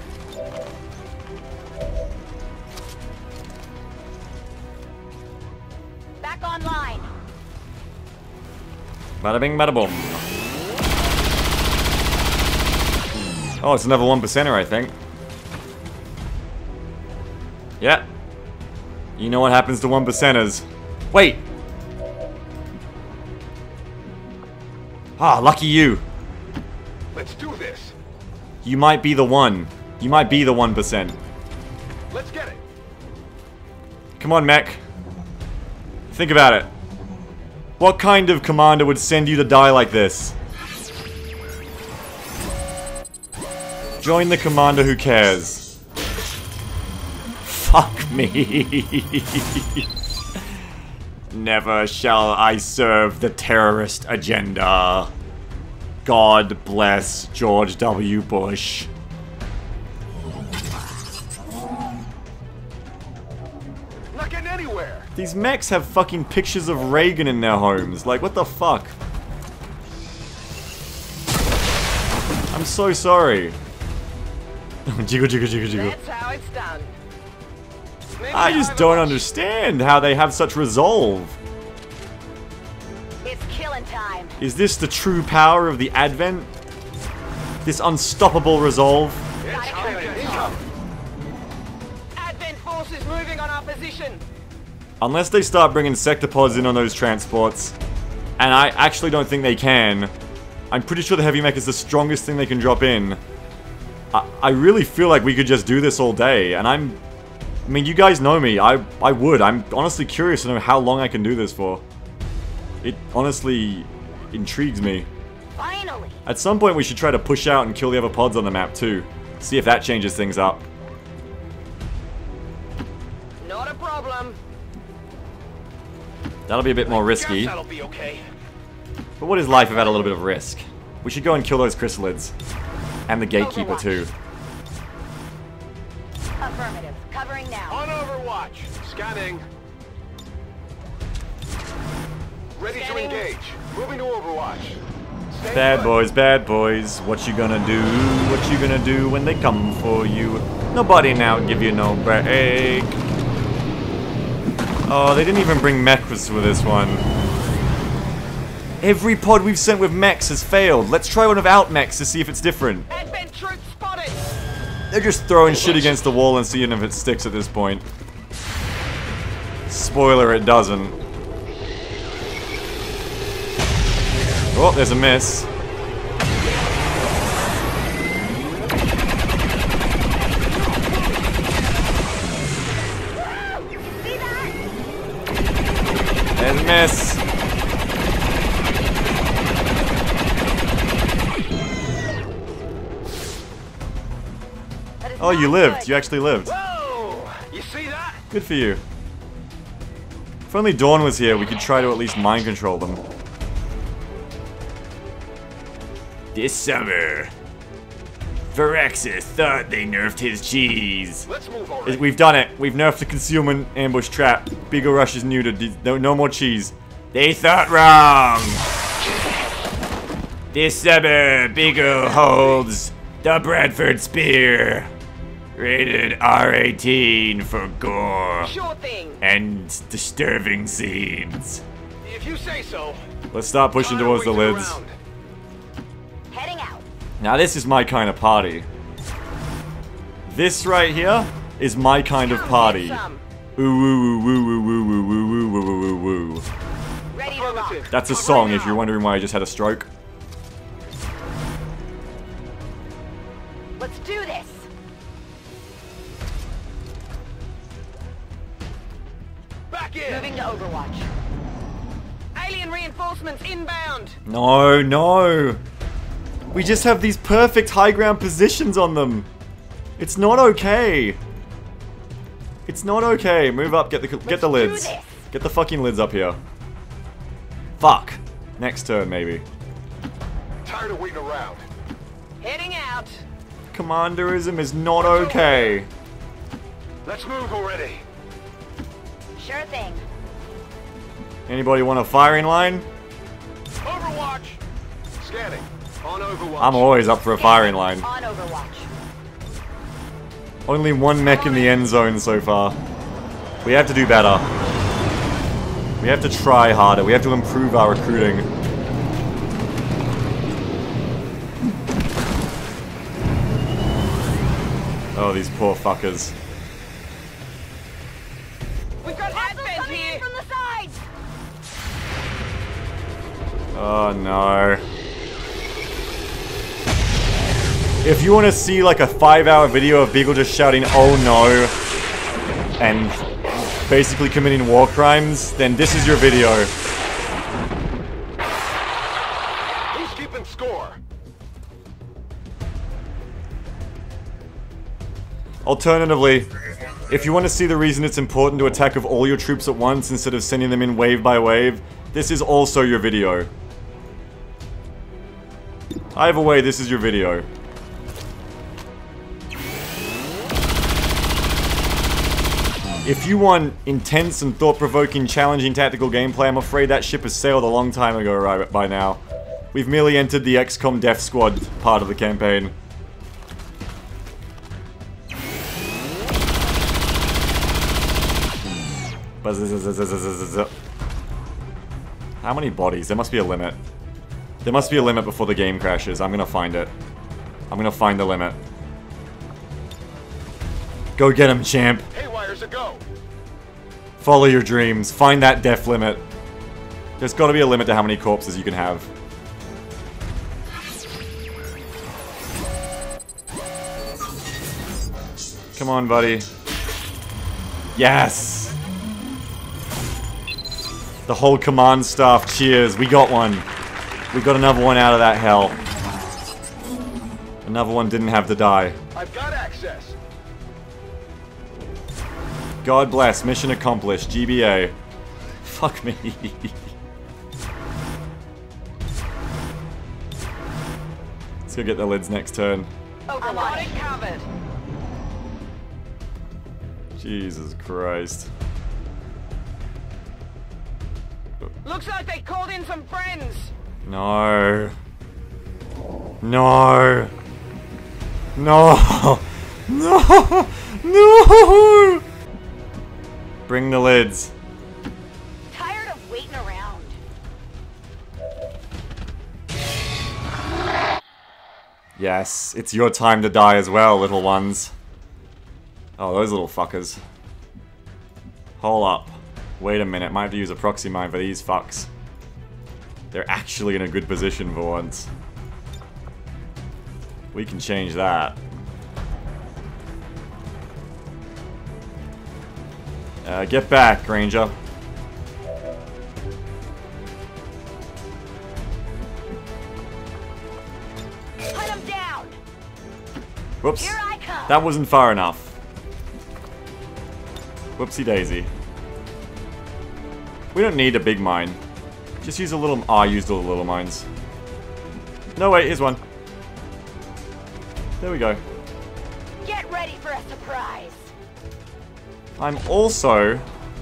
Back online. Bada bing, bada boom. Oh, it's another 1%er, I think. Yeah. You know what happens to 1%ers. Wait! Ah, lucky you. Let's do this. You might be the one. You might be the 1%. Let's get it. Come on, mech. Think about it. What kind of commander would send you to die like this? Join the commander who cares. Fuck me. Never shall I serve the terrorist agenda. God bless George W. Bush. Not getting anywhere. These mechs have fucking pictures of Reagan in their homes. Like, what the fuck? I'm so sorry. Jiggle, jiggle, jiggle, jiggle. That's how it's done. I just don't understand how they have such resolve. It's killing time. Is this the true power of the Advent? This unstoppable resolve? Incoming. Advent forces moving on our position. Unless they start bringing sector-pods in on those transports, and I actually don't think they can. I'm pretty sure the heavy mech is the strongest thing they can drop in. I really feel like we could just do this all day, and I mean, you guys know me, I would. I'm honestly curious to know how long I can do this for. It honestly intrigues me. Finally. At some point we should try to push out and kill the other pods on the map too. See if that changes things up. Not a problem. That'll be a bit more risky. That'll be okay. But what is life without a little bit of risk? We should go and kill those chrysalids. And the gatekeeper too. Affirmative. Covering now. On Overwatch. Scanning. Ready to engage. Moving to Overwatch. Stay Bad put. boys, what you gonna do? What you gonna do when they come for you? Nobody now give you no break. Oh, they didn't even bring mechs with this one. Every pod we've sent with mechs has failed. Let's try one without mechs to see if it's different. Advent troops spotted! They're just throwing shit against the wall and seeing if it sticks at this point. Spoiler, it doesn't. Oh, there's a miss. There's a miss. Oh, you lived. You actually lived. Whoa! You see that? Good for you. If only Dawn was here, we could try to at least mind control them. This summer, Firaxis thought they nerfed his cheese. Let's move already. We've done it. We've nerfed the concealment ambush trap. Beaglerush is neutered. No more cheese. They thought wrong. This summer, Beagle holds the Bradford spear. Rated R18 for gore Sure thing! and disturbing scenes. If you say so. Let's start pushing towards the lids. Around. Heading out. Now this is my kind of party. This right here is my kind of party. Some. Ooh woo woo woo woo woo woo woo woo woo woo woo. Ready to rock. Affirmative. That's a song if you're wondering why I just had a stroke. Let's do this. Back in. Moving to Overwatch. Alien reinforcements inbound! No. We just have these perfect high ground positions on them. It's not okay. It's not okay. Move up, get the lids. this. Get the fucking lids up here. Fuck. Next turn, maybe. Tired of waiting around. Heading out! Commanderism is not okay. Let's move already. Sure thing. Anybody want a firing line? Overwatch. Scanning. On Overwatch. I'm always up for a firing line. On Overwatch. Only one mech in the end zone so far. We have to do better. We have to try harder. We have to improve our recruiting. Oh, these poor fuckers. We've got Hostiles Advent coming here! in from the sides. Oh no. If you want to see like a 5-hour video of Beagle just shouting, "Oh no," and basically committing war crimes, then this is your video. Who's keeping score? Alternatively, if you want to see the reason it's important to attack of all your troops at once instead of sending them in wave by wave, this is also your video. Either way, this is your video. If you want intense and thought-provoking, challenging tactical gameplay, I'm afraid that ship has sailed a long time ago right by now. We've merely entered the XCOM Death Squad part of the campaign. How many bodies? There must be a limit. There must be a limit before the game crashes. I'm gonna find it. I'm gonna find the limit. Go get him, champ. Haywire's a go. Follow your dreams. Find that death limit. There's gotta be a limit to how many corpses you can have. Come on, buddy. Yes! The whole command staff cheers. We got one. We got another one out of that hell. Another one didn't have to die. I've got access. God bless. Mission accomplished. GBA. Fuck me. Let's go get the lids next turn. I got it covered! Jesus Christ. Looks like they called in some friends! No. No. No. No. No. Bring the lids. Tired of waiting around. Yes, it's your time to die as well, little ones. Oh, those little fuckers. Hold up. Wait a minute, might have to use a proxy mine for these fucks. They're actually in a good position for once. We can change that. Get back, Ranger. Hunt him down. Whoops. Here I come. That wasn't far enough. Whoopsie daisy. We don't need a big mine. Just use a little... Oh, I used all the little mines. No, wait, here's one. There we go. Get ready for a surprise. I'm also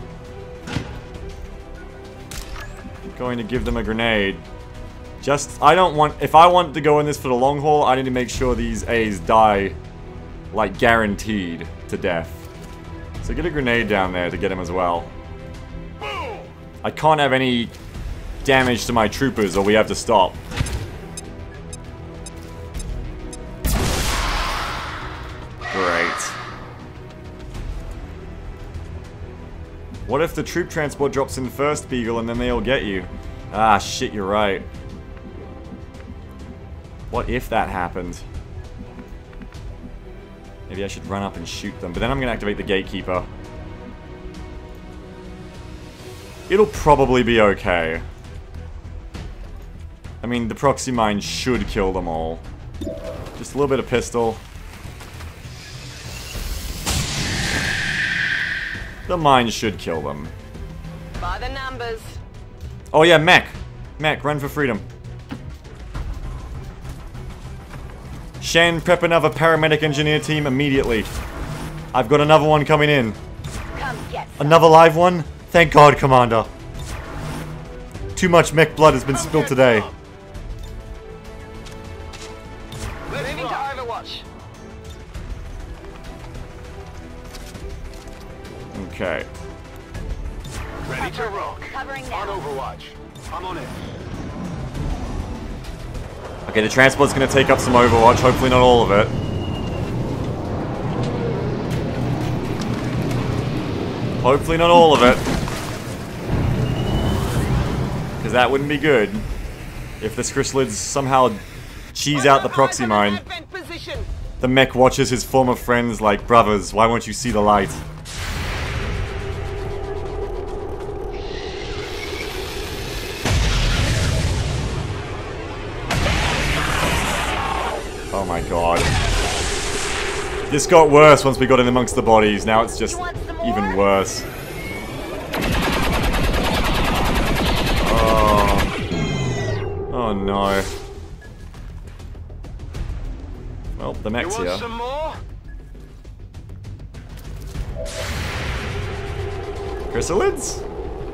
going to give them a grenade. I don't want... If I want to go in this for the long haul, I need to make sure these A's die, like, guaranteed to death. So get a grenade down there to get him as well. I can't have any damage to my troopers or we have to stop. Great. What if the troop transport drops in first, Beagle, and then they all get you? Ah, shit, you're right. What if that happened? Maybe I should run up and shoot them, but then I'm gonna activate the gatekeeper. It'll probably be okay. I mean, the proxy mine should kill them all. Just a little bit of pistol. The mine should kill them. By the numbers. Oh yeah, mech! Mech, run for freedom. Shen, prep another paramedic engineer team immediately. I've got another one coming in. Come get some. Another live one? Thank God, Commander. Too much mech blood has been spilled today. Moving to Overwatch. Okay. Ready to rock. Covering On now. Overwatch. I'm on it. Okay, the transport's gonna take up some Overwatch, hopefully not all of it. Hopefully not all of it. Because that wouldn't be good. If the chrysalids somehow cheese out the proxy mine. The mech watches his former friends like, brothers, why won't you see the light? Oh my god. This got worse once we got in amongst the bodies. Now it's just even worse. Oh. Oh no. Well, the mech's here. Some more? Chrysalids?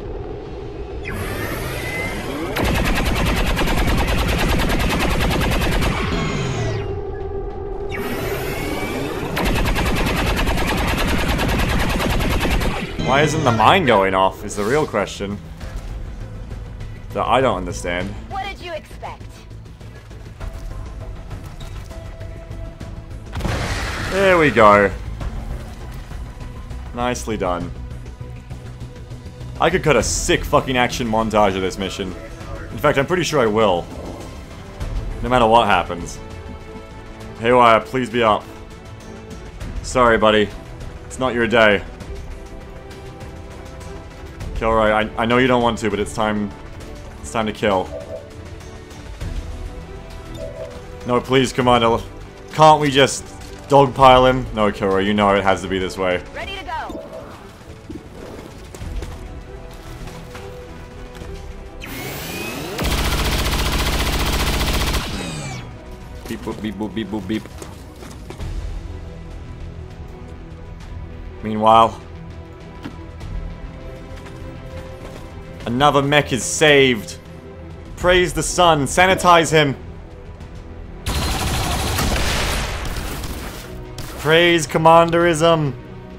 Why isn't the mine going off is the real question. That I don't understand. What did you expect? There we go. Nicely done. I could cut a sick fucking action montage of this mission. In fact, I'm pretty sure I will. No matter what happens. Haywire, please be up. Sorry, buddy. It's not your day. Kilroy, I know you don't want to, but it's time to kill. No, please, Commander. Can't we just dogpile him? No, Kilroy, you know it has to be this way. Ready to go. Beep boop beep boop beep boop beep. Meanwhile, another mech is saved. Praise the sun. Sanitize him. Praise Commanderism.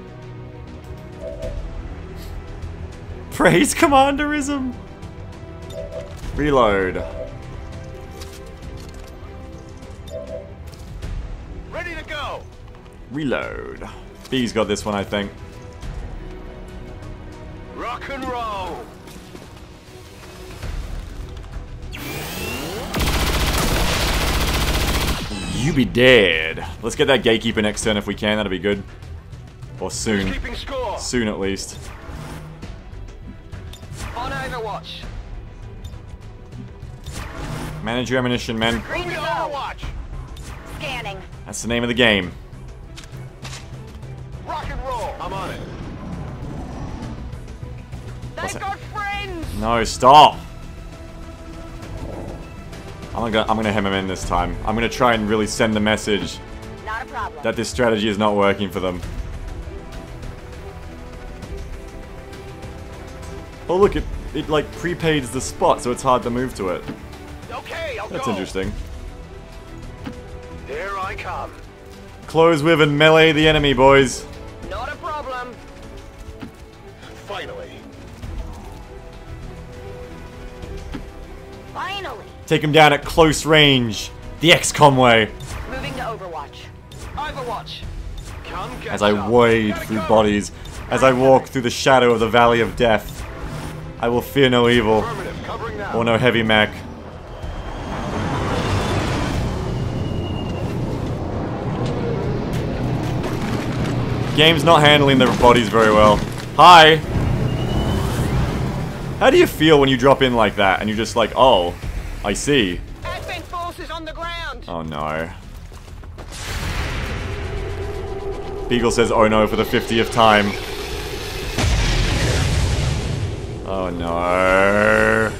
Praise Commanderism. Reload. Ready to go. Reload. B's got this one, I think. Rock and roll. You be dead. Let's get that gatekeeper next turn if we can. That'll be good. Or soon. Keeping score. Soon at least. On Overwatch. Manage your ammunition, men. Green to go. Overwatch. Scanning. That's the name of the game. Rock and roll. I'm on it. They've got friends. No, stop. I'm gonna hem him in this time. I'm gonna try and really send the message Not a problem. that this strategy is not working for them. Oh look, it like prepaids the spot, so it's hard to move to it. Okay, I'll That's go. interesting. Here I come. Close with and melee the enemy, boys. Not a problem. Finally. Finally. Take him down at close range. The XCOM way. Moving to Overwatch. Overwatch. Come get As I some. wade Gotta through go. bodies, as I walk through the shadow of the valley of death, I will fear no evil Affirmative, covering now. or no heavy mech. Game's not handling their bodies very well. Hi! How do you feel when you drop in like that and you're just like, oh, I see. Advent forces on the ground. Oh no. Beagle says oh no for the 50th time. Oh no.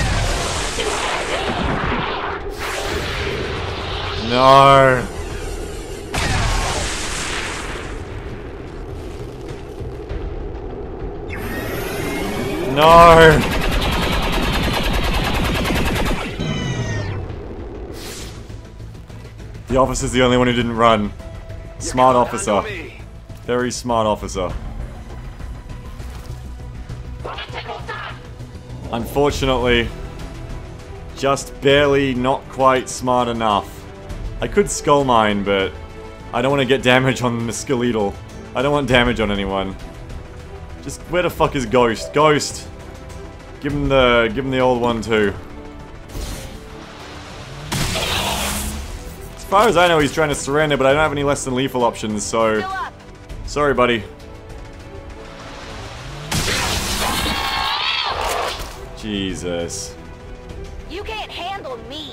No. No. The officer's the only one who didn't run. Smart officer. Under me. Very smart officer. Unfortunately, just barely not quite smart enough. I could skull mine, but I don't want to get damage on the skeletal. I don't want damage on anyone. Just where the fuck is Ghost? Ghost! Give him the old one too. As far as I know, he's trying to surrender, but I don't have any less than lethal options, so Still up. sorry, buddy. Jesus. You can't handle me.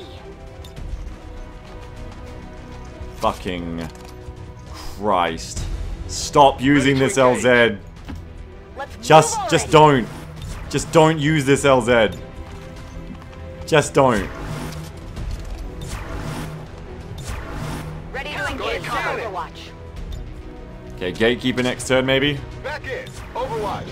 Fucking Christ. Stop using this LZ. Let's move Just already. don't. Just don't use this LZ. Just don't. Ready to engage to coming. Overwatch. Okay, Gatekeeper next turn, maybe? Back in. Overwatch.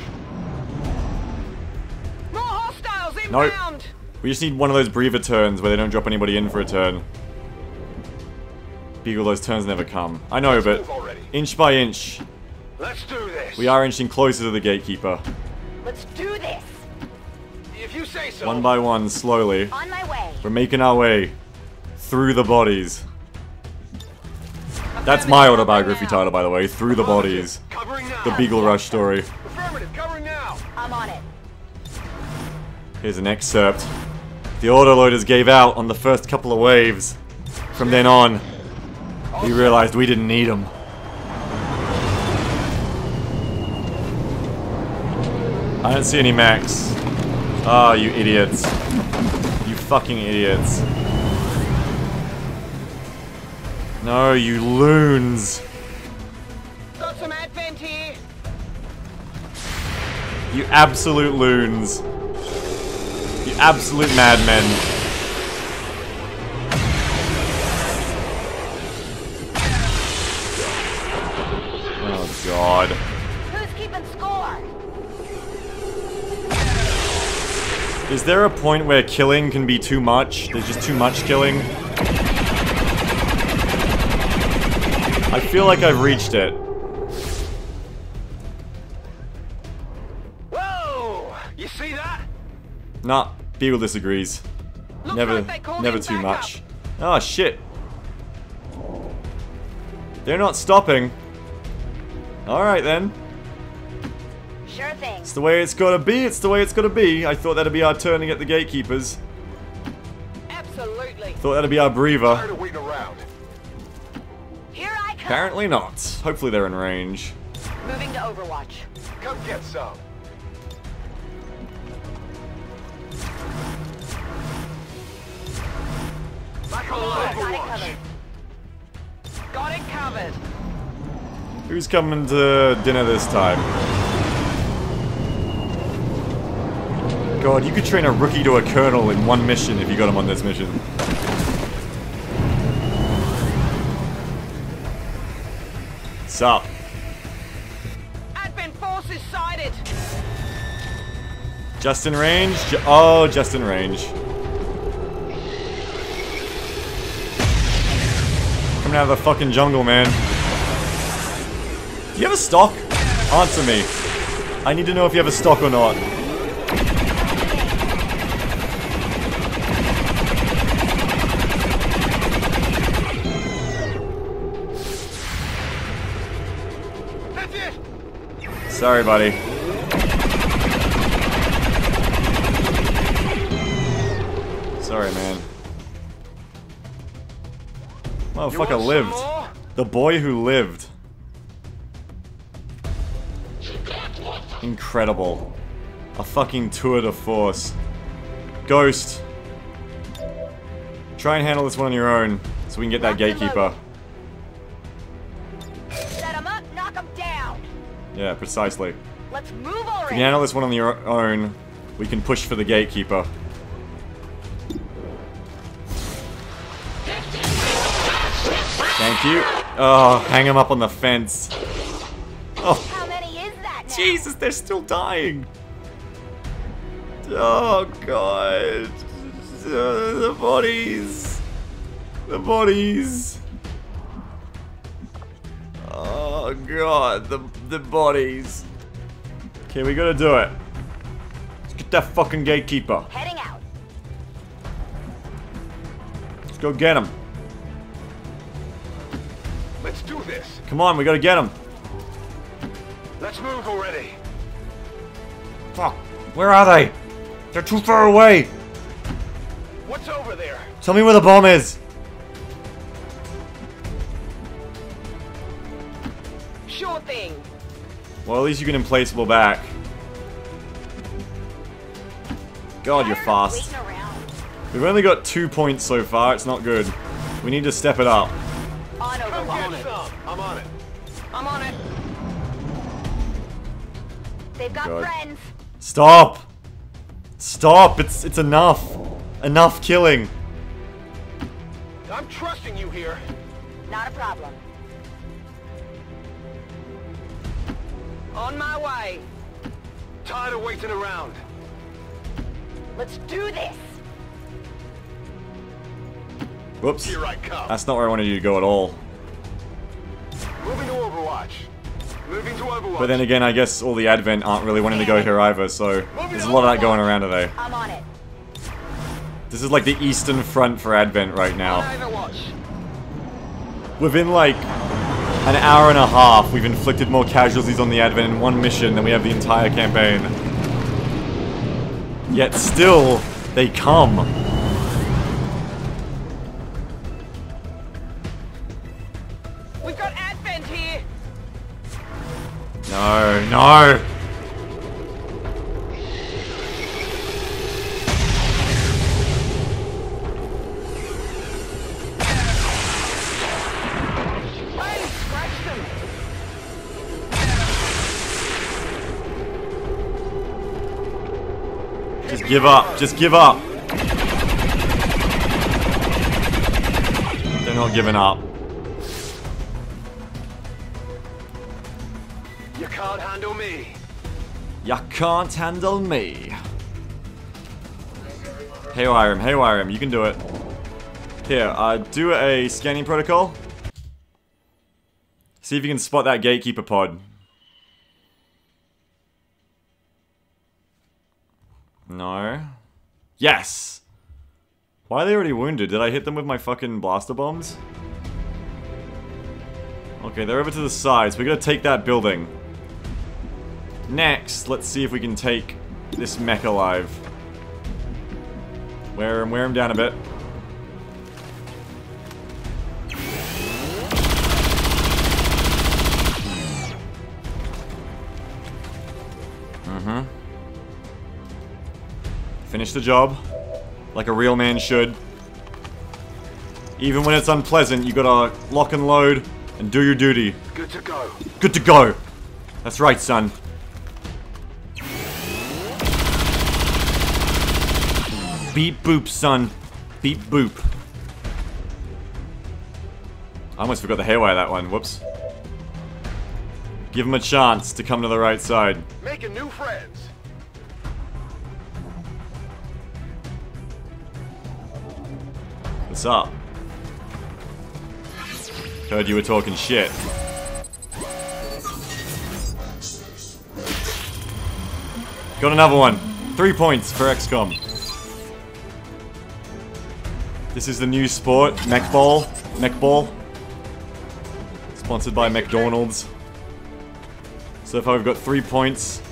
More hostiles Nope. inbound. We just need one of those breather turns where they don't drop anybody in for a turn. Beagle, those turns never come. I know, but move already. inch by inch, Let's do this. we are inching closer to the Gatekeeper. Let's do this. If you say so. One by one, slowly. On my way. We're making our way through the bodies. That's my autobiography title, by the way. Through the bodies. Covering now. The Beaglerush story. Affirmative, covering now. I'm on it. Here's an excerpt. The autoloaders gave out on the first couple of waves. From then on, we realized we didn't need them. I don't see any mechs. Ah, you idiots. You fucking idiots. No, you loons. Got some advent here. You absolute loons. You absolute madmen. Oh god. Who's keeping score? Is there a point where killing can be too much? There's just too much killing? I feel like I've reached it. Whoa! You see that? Nah, Beagle disagrees. Looks Never, like they called never in too backup. much. Oh shit. They're not stopping. Alright then. Sure thing. It's the way it's gotta be, it's the way it's gotta be. I thought that'd be our turn to get the gatekeepers. Absolutely. Thought that'd be our breather. Tired of waiting around. Here I come. Apparently not. Hopefully they're in range. Moving to Overwatch. Come get some. Back on Got it Overwatch. covered. Got it covered. Who's coming to dinner this time? God, you could train a rookie to a colonel in one mission if you got him on this mission. Sup? Advent forces sighted. Just in range? Oh, just in range. Coming out of the fucking jungle, man. Do you have a stock? Answer me. I need to know if you have a stock or not. That's it. Sorry, buddy. Sorry, man. Motherfucker lived. The boy who lived. Incredible. A fucking tour de force. Ghost. Try and handle this one on your own, so we can get that gatekeeper. Set him up, knock him down. Yeah, precisely. Let's move If you already. can handle this one on your own, we can push for the gatekeeper. Thank you. Oh, hang him up on the fence. Oh, How many is that now? Jesus, they're still dying. Oh, God. The bodies. The bodies. Oh, God. The bodies. Okay, we gotta do it. Let's get that fucking gatekeeper. Heading out. Let's go get him. Let's do this. Come on, we gotta get him. Let's move already. Fuck. Where are they? They're too far away. What's over there? Tell me where the bomb is. Sure thing. Well, at least you can implaceable back. God, you're fast. Waiting around. We've only got 2 points so far. It's not good. We need to step it up. On Come Overwatch. get some. I'm on it. I'm on it. They've got God. friends. Stop! Stop! It's enough. Enough killing. I'm trusting you here. Not a problem. On my way. Tired of waiting around. Let's do this. Whoops. Here I come. That's not where I wanted you to go at all. Moving to Overwatch. Moving to Overwatch. But then again, I guess all the Advent aren't really wanting to go here either, so there's a lot of that going around today. I'm on it. This is like the Eastern Front for Advent right On now. Overwatch. Within like an hour and a half, we've inflicted more casualties on the Advent in one mission than we have the entire campaign. Yet still, they come. We've got Advent here. No, no! Hey, scratched them. Just give up, just give up! They're not giving up. You can't handle me. You can't handle me. Haywire him, you can do it. Here, do a scanning protocol. See if you can spot that gatekeeper pod. No. Yes! Why are they already wounded? Did I hit them with my fucking blaster bombs? Okay, they're over to the side, so we gotta take that building. Next, let's see if we can take this mech alive. Wear him down a bit. Finish the job. Like a real man should. Even when it's unpleasant, you gotta lock and load and do your duty. Good to go. Good to go! That's right, son. Beep boop, son. Beep boop. I almost forgot the haywire that one. Whoops. Give him a chance to come to the right side. Making new friends. What's up? Heard you were talking shit. Got another one. 3 points for XCOM. This is the new sport, mechball. Mechball. Sponsored by McDonald's. So far we've got 3 points.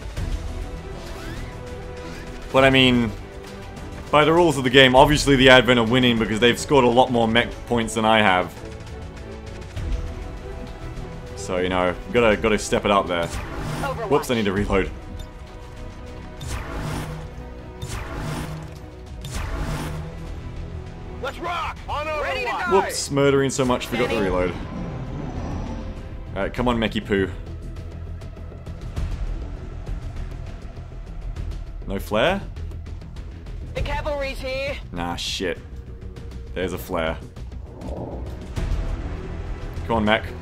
But I mean, by the rules of the game, obviously the Advent are winning because they've scored a lot more mech points than I have. So, you know, gotta step it up there. Overwatch. Whoops, I need to reload. Let's rock! On over. Ready to go! Whoops, murdering so much, forgot to reload. Alright, come on, Mechie Poo. No flare? The cavalry's here. Nah, shit. There's a flare. Come on, mech.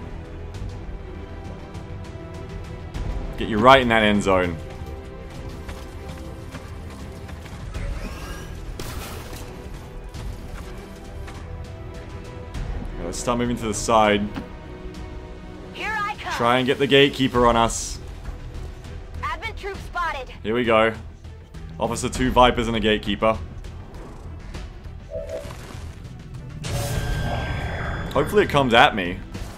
Get you right in that end zone. Okay, let's start moving to the side. Here I come. Try and get the gatekeeper on us. Advent troop spotted. Here we go. Officer 2 Vipers and a gatekeeper. Hopefully it comes at me.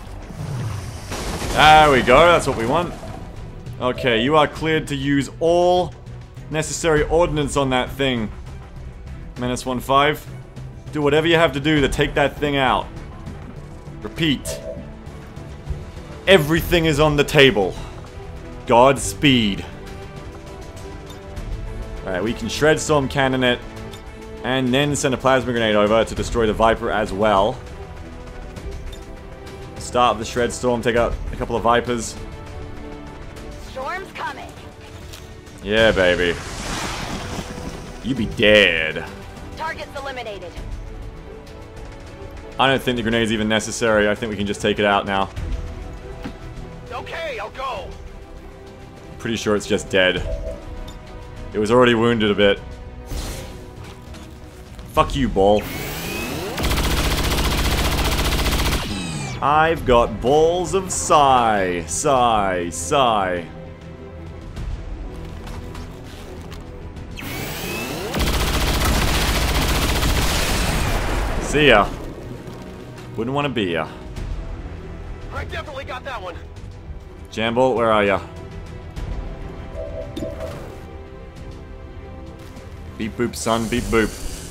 There we go, that's what we want. Okay, you are cleared to use all necessary ordnance on that thing. Menace 1-5. Do whatever you have to do to take that thing out. Repeat. Everything is on the table. Godspeed. Alright, we can shred storm cannon it, and then send a plasma grenade over to destroy the Viper as well. Start the shred storm, take out a couple of Vipers. Storm's coming. Yeah, baby. You be dead. Target's eliminated. I don't think the grenade's even necessary. I think we can just take it out now. Okay, I'll go. Pretty sure it's just dead. It was already wounded a bit. Fuck you, ball. I've got balls of sigh. Sigh. Sigh. See ya. Wouldn't want to be ya. I definitely got that one. Jamble, where are ya? Beep boop, son, beep boop.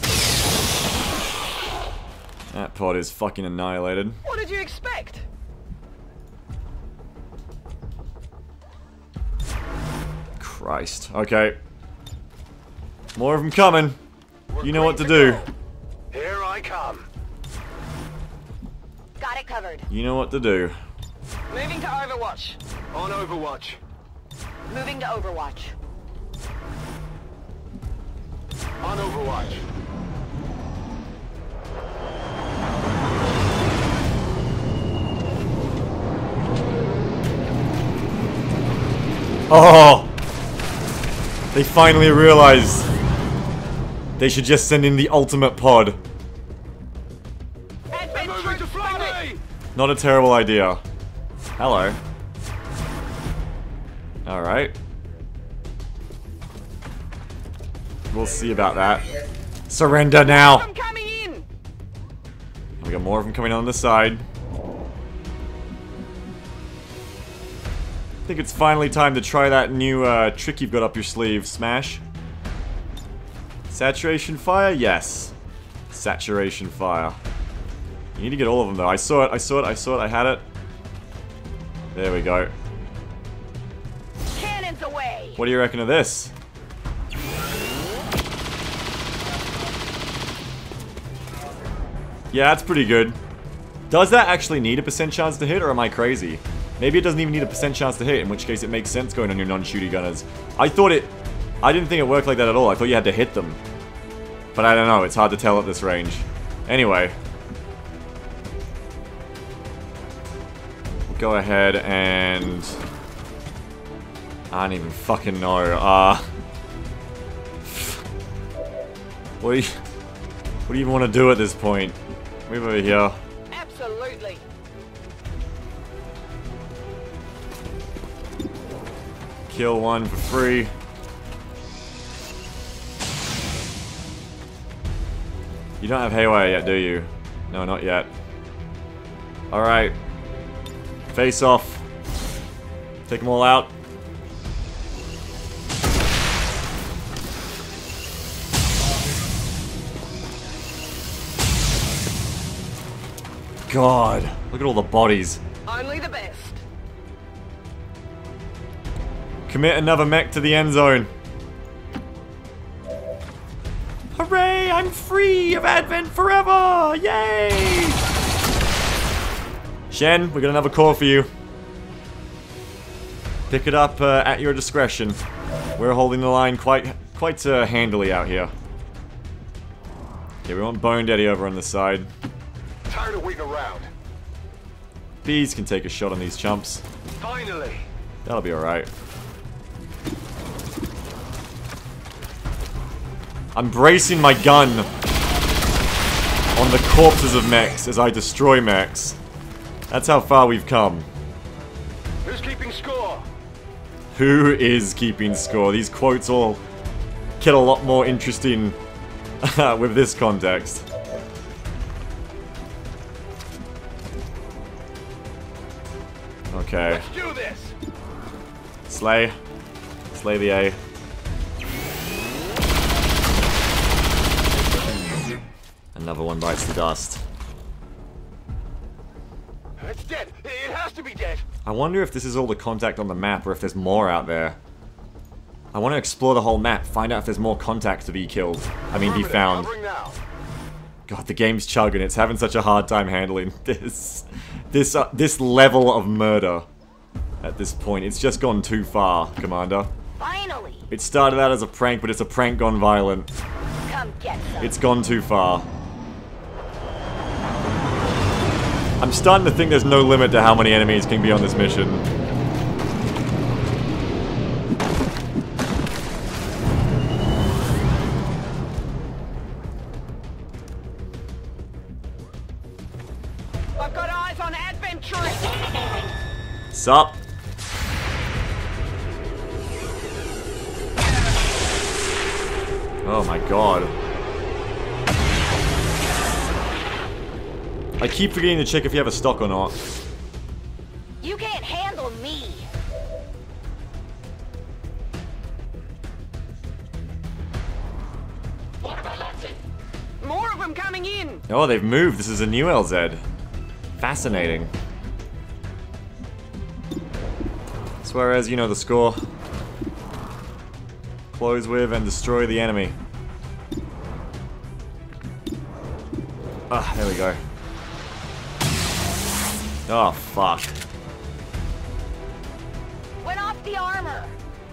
That pod is fucking annihilated. What did you expect? Christ. Okay. More of them coming. You know what to do. Here I come. Got it covered. You know what to do. Moving to Overwatch. On Overwatch. Moving to Overwatch. On Overwatch. Oh! They finally realized they should just send in the ultimate pod. Advent Moving troop to flank spotted. me! Not a terrible idea. Hello. Alright. We'll see about that. Surrender now! I'm coming in. We got more of them coming on the side. I think it's finally time to try that new trick you've got up your sleeve, Smash. Saturation fire? Yes. Saturation fire. You need to get all of them though. I saw it, I had it. There we go. Cannons away! What do you reckon of this? Yeah, that's pretty good. Does that actually need a % chance to hit, or am I crazy? Maybe it doesn't even need a % chance to hit, in which case it makes sense going on your non-shooty gunners. I didn't think it worked like that at all. I thought you had to hit them. But I don't know, it's hard to tell at this range. Anyway. We'll go ahead and... I don't even fucking know. What do you even want to do at this point? Move over here. Absolutely. Kill one for free. You don't have haywire yet, do you? No, not yet. Alright. Face off. Take them all out. God, look at all the bodies. Only the best. Commit another mech to the end zone. Hooray! I'm free of Advent forever! Yay! Shen, we got another call for you. Pick it up at your discretion. We're holding the line quite handily out here. Okay, we want Bone Daddy over on the side. Tired of waiting around. Bees can take a shot on these chumps. Finally. That'll be alright. I'm bracing my gun on the corpses of mechs as I destroy mechs. That's how far we've come. Who's keeping score? Who is keeping score? These quotes all get a lot more interesting with this context. Okay. Let's do this. Slay. Slay the A. Another one bites the dust. It's dead. It has to be dead. I wonder if this is all the contact on the map or if there's more out there. I want to explore the whole map, find out if there's more contact to be killed. I mean, be found. God, the game's chugging. It's having such a hard time handling this level of murder at this point. It's just gone too far, Commander. Finally! It started out as a prank, but it's a prank gone violent. Come get some. It's gone too far. I'm starting to think there's no limit to how many enemies can be on this mission. I've got eyes on Avenger. Sup? Oh my god. I keep forgetting to check if you have a stock or not. You can't handle me. More of them coming in. Oh, they've moved. This is a new LZ. Fascinating. Suarez, you know the score. Close with and destroy the enemy. Ah, there we go. Oh, fuck. Went off the armor.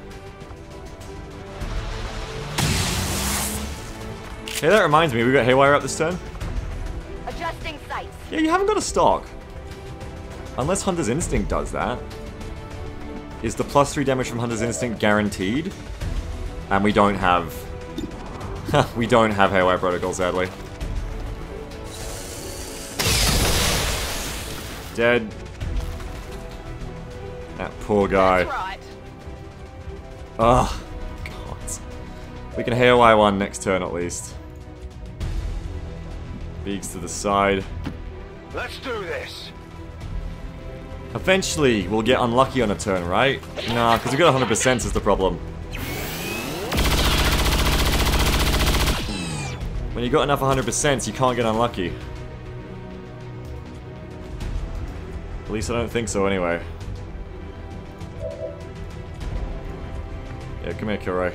Hey, that reminds me, we got Haywire up this turn? Adjusting sights. Yeah, you haven't got a stock. Unless Hunter's Instinct does that. Is the +3 damage from Hunter's Instinct guaranteed? And we don't have... we don't have Haywire Protocol, sadly. Dead. That poor guy. That's right. Ugh. God. We can Haywire one next turn at least. Beaks to the side. Let's do this. Eventually, we'll get unlucky on a turn, right? Nah, because we got 100% is the problem. When you got enough 100%, you can't get unlucky. At least I don't think so, anyway. Yeah, come here, Kilroy.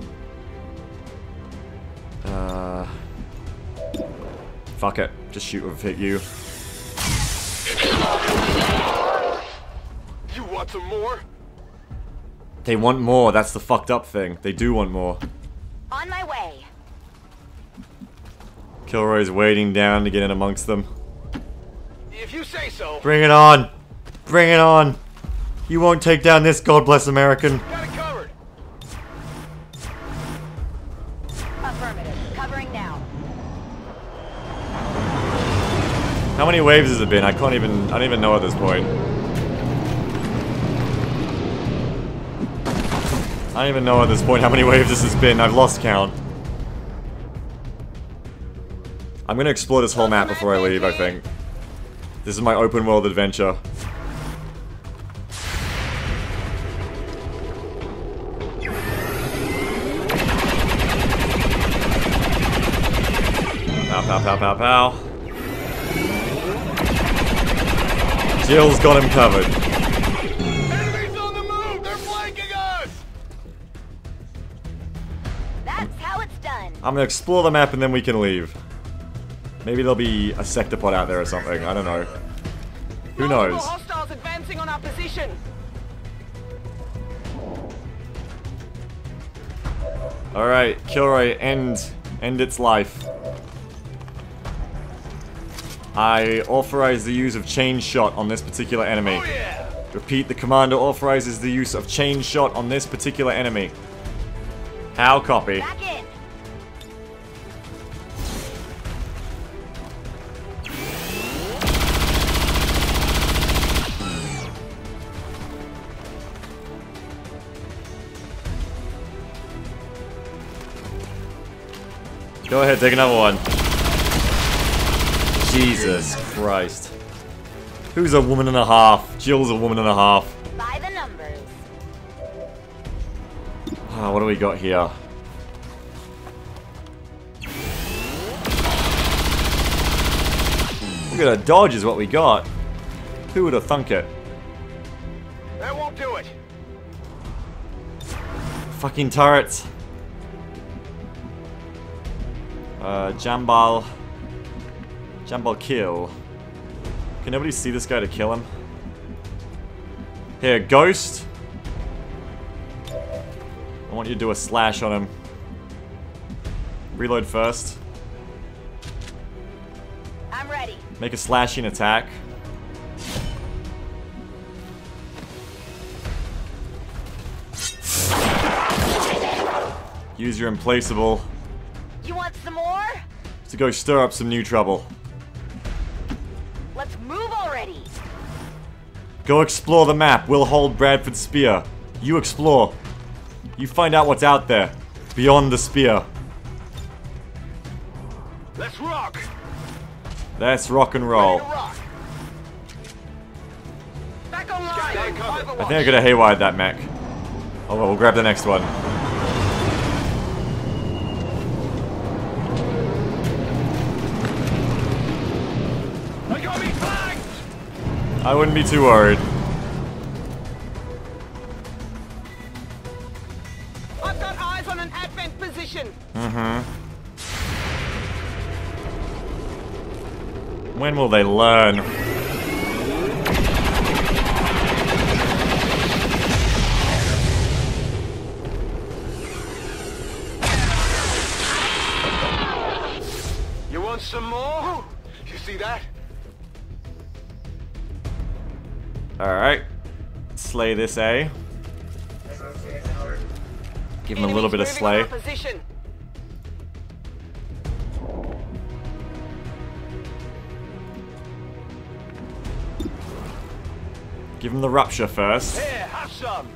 Fuck it. Just shoot or hit you. You want some more? They want more. That's the fucked up thing. They do want more. On my way. Kilroy's waiting down to get in amongst them. If you say so. Bring it on! Bring it on! You won't take down this God bless American. Got it covered. Affirmative. Covering now. How many waves has it been? I don't even know at this point. I don't even know at this point how many waves this has been. I've lost count. I'm gonna explore this whole map before I leave, I think. This is my open world adventure. Pow, pow, pow, pow, pow. Jill's got him covered. Enemies on the move! They're flanking us! That's how it's done. I'm gonna explore the map and then we can leave. Maybe there'll be a sector pod out there or something. I don't know. Who knows? Multiple hostiles advancing on our position. Alright, Kilroy, end its life. I authorize the use of chain shot on this particular enemy. Oh yeah! Repeat, the commander authorizes the use of chain shot on this particular enemy. How copy? Back in. Go ahead, take another one. Jesus Christ. Who's a woman and a half? Jill's a woman and a half. By the numbers. Ah, what do we got here? Look at a dodge is what we got. Who would have thunk it? That won't do it. Fucking turrets. Jambal kill. Can nobody see this guy to kill him? Here, Ghost. I want you to do a slash on him. Reload first. I'm ready. Make a slashing attack. Use your implaceable You want some more? to go stir up some new trouble. Let's move already. Go explore the map. We'll hold Bradford's spear. You explore. You find out what's out there. Beyond the spear. Let's rock! That's rock and roll. Ready to rock. Back online. Stay covered. I think I could have haywired that mech. Oh well, we'll grab the next one. I got me flanked! I wouldn't be too worried. I've got eyes on an advent position. When will they learn? You want some more? You see that? Alright. Slay this A. Give him a little bit of Enemies moving slay. on our position. Give him the rupture first. Here, have some!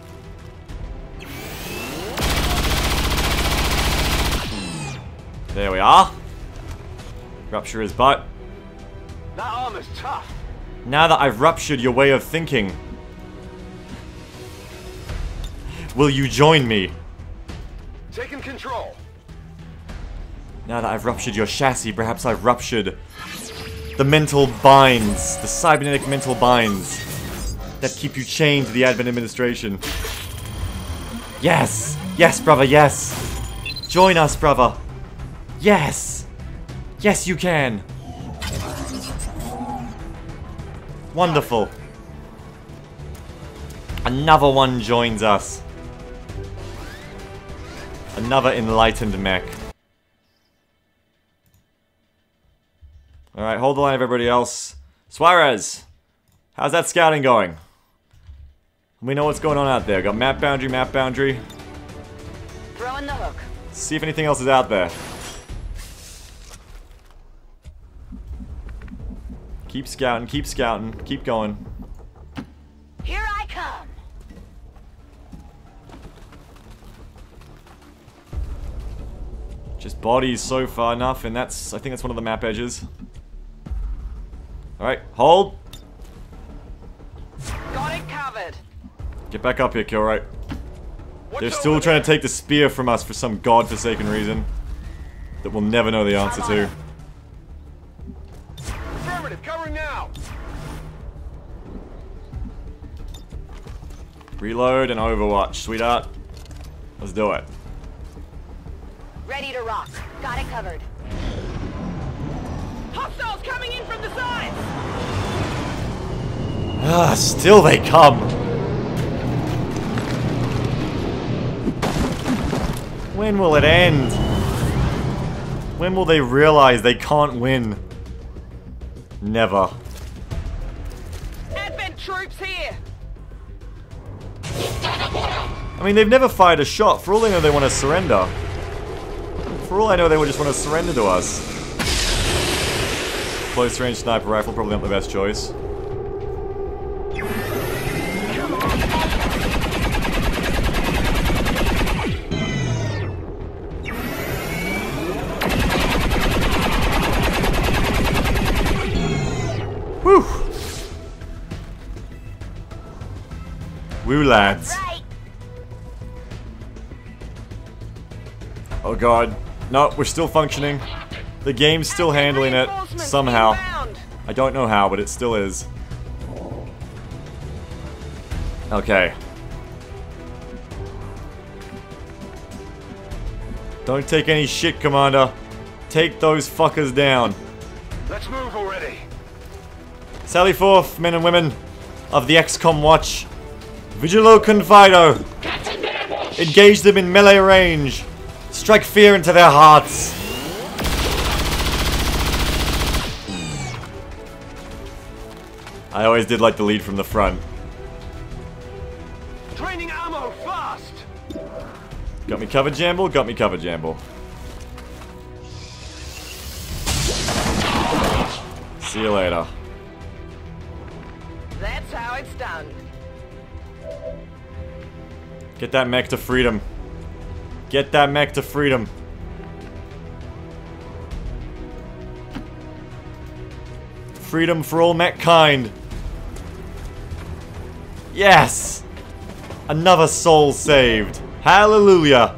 There we are. Rupture his butt. That armor's tough. Now that I've ruptured your way of thinking, will you join me? Taking control. Now that I've ruptured your chassis, perhaps I've ruptured the mental binds, the cybernetic mental binds that keep you chained to the Advent administration. Yes! Yes, brother, yes! Join us, brother! Yes! Yes, you can! Wonderful. Another one joins us. Another enlightened mech. Alright, hold the line, everybody else. Suarez! How's that scouting going? We know what's going on out there. Got map boundary, map boundary. Throw in the hook. See if anything else is out there. Keep scouting, keep going. Here I come. Just bodies so far enough, and that's, I think that's one of the map edges. Alright, hold. Got it covered. Get back up here, Kilright. They're still trying to take the spear from us for some godforsaken reason that we'll never know the answer to. Affirmative, covering now. Reload and Overwatch, sweetheart. Let's do it. Ready to rock. Got it covered. Hostiles coming in from the sides. Ah, still they come. When will it end? When will they realize they can't win? Never. Advent troops here. I mean, they've never fired a shot. For all they know, they want to surrender. For all I know, they would just want to surrender to us. Close range sniper rifle, probably not the best choice. Whew! Woo, lads. Right. Oh god. No, we're still functioning. The game's still handling it, somehow. I don't know how, but it still is. Okay. Don't take any shit, Commander. Take those fuckers down. Let's move already. Sally forth, men and women of the XCOM watch. Vigilo Confido. Engage them in melee range. Strike fear into their hearts. I always did like the lead from the front. Training ammo fast. Got me covered, Jamble? Got me covered, Jamble. See you later. That's how it's done. Get that mech to freedom. Get that mech to freedom. Freedom for all mech kind. Yes! Another soul saved. Hallelujah.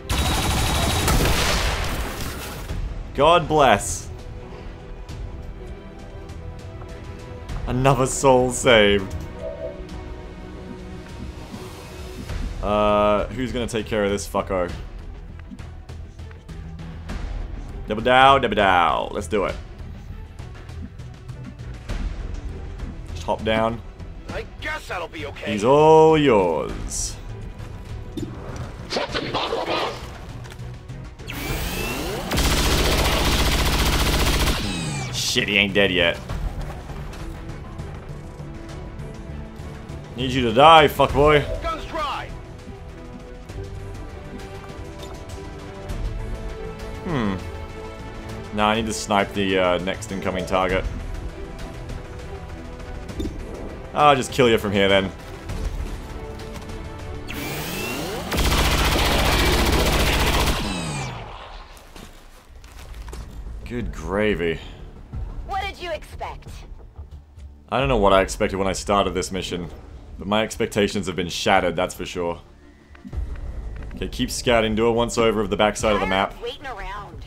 God bless. Another soul saved. Who's gonna take care of this fucko? Double dow, double dow. Let's do it. Just hop down. I guess that'll be okay. He's all yours. Shit, he ain't dead yet. Need you to die, fuckboy. Guns dry. Nah, I need to snipe the next incoming target. I'll just kill you from here then. Good gravy. What did you expect? I don't know what I expected when I started this mission, but my expectations have been shattered, that's for sure. Okay, keep scouting, do a once-over of the backside of the map. Waiting around.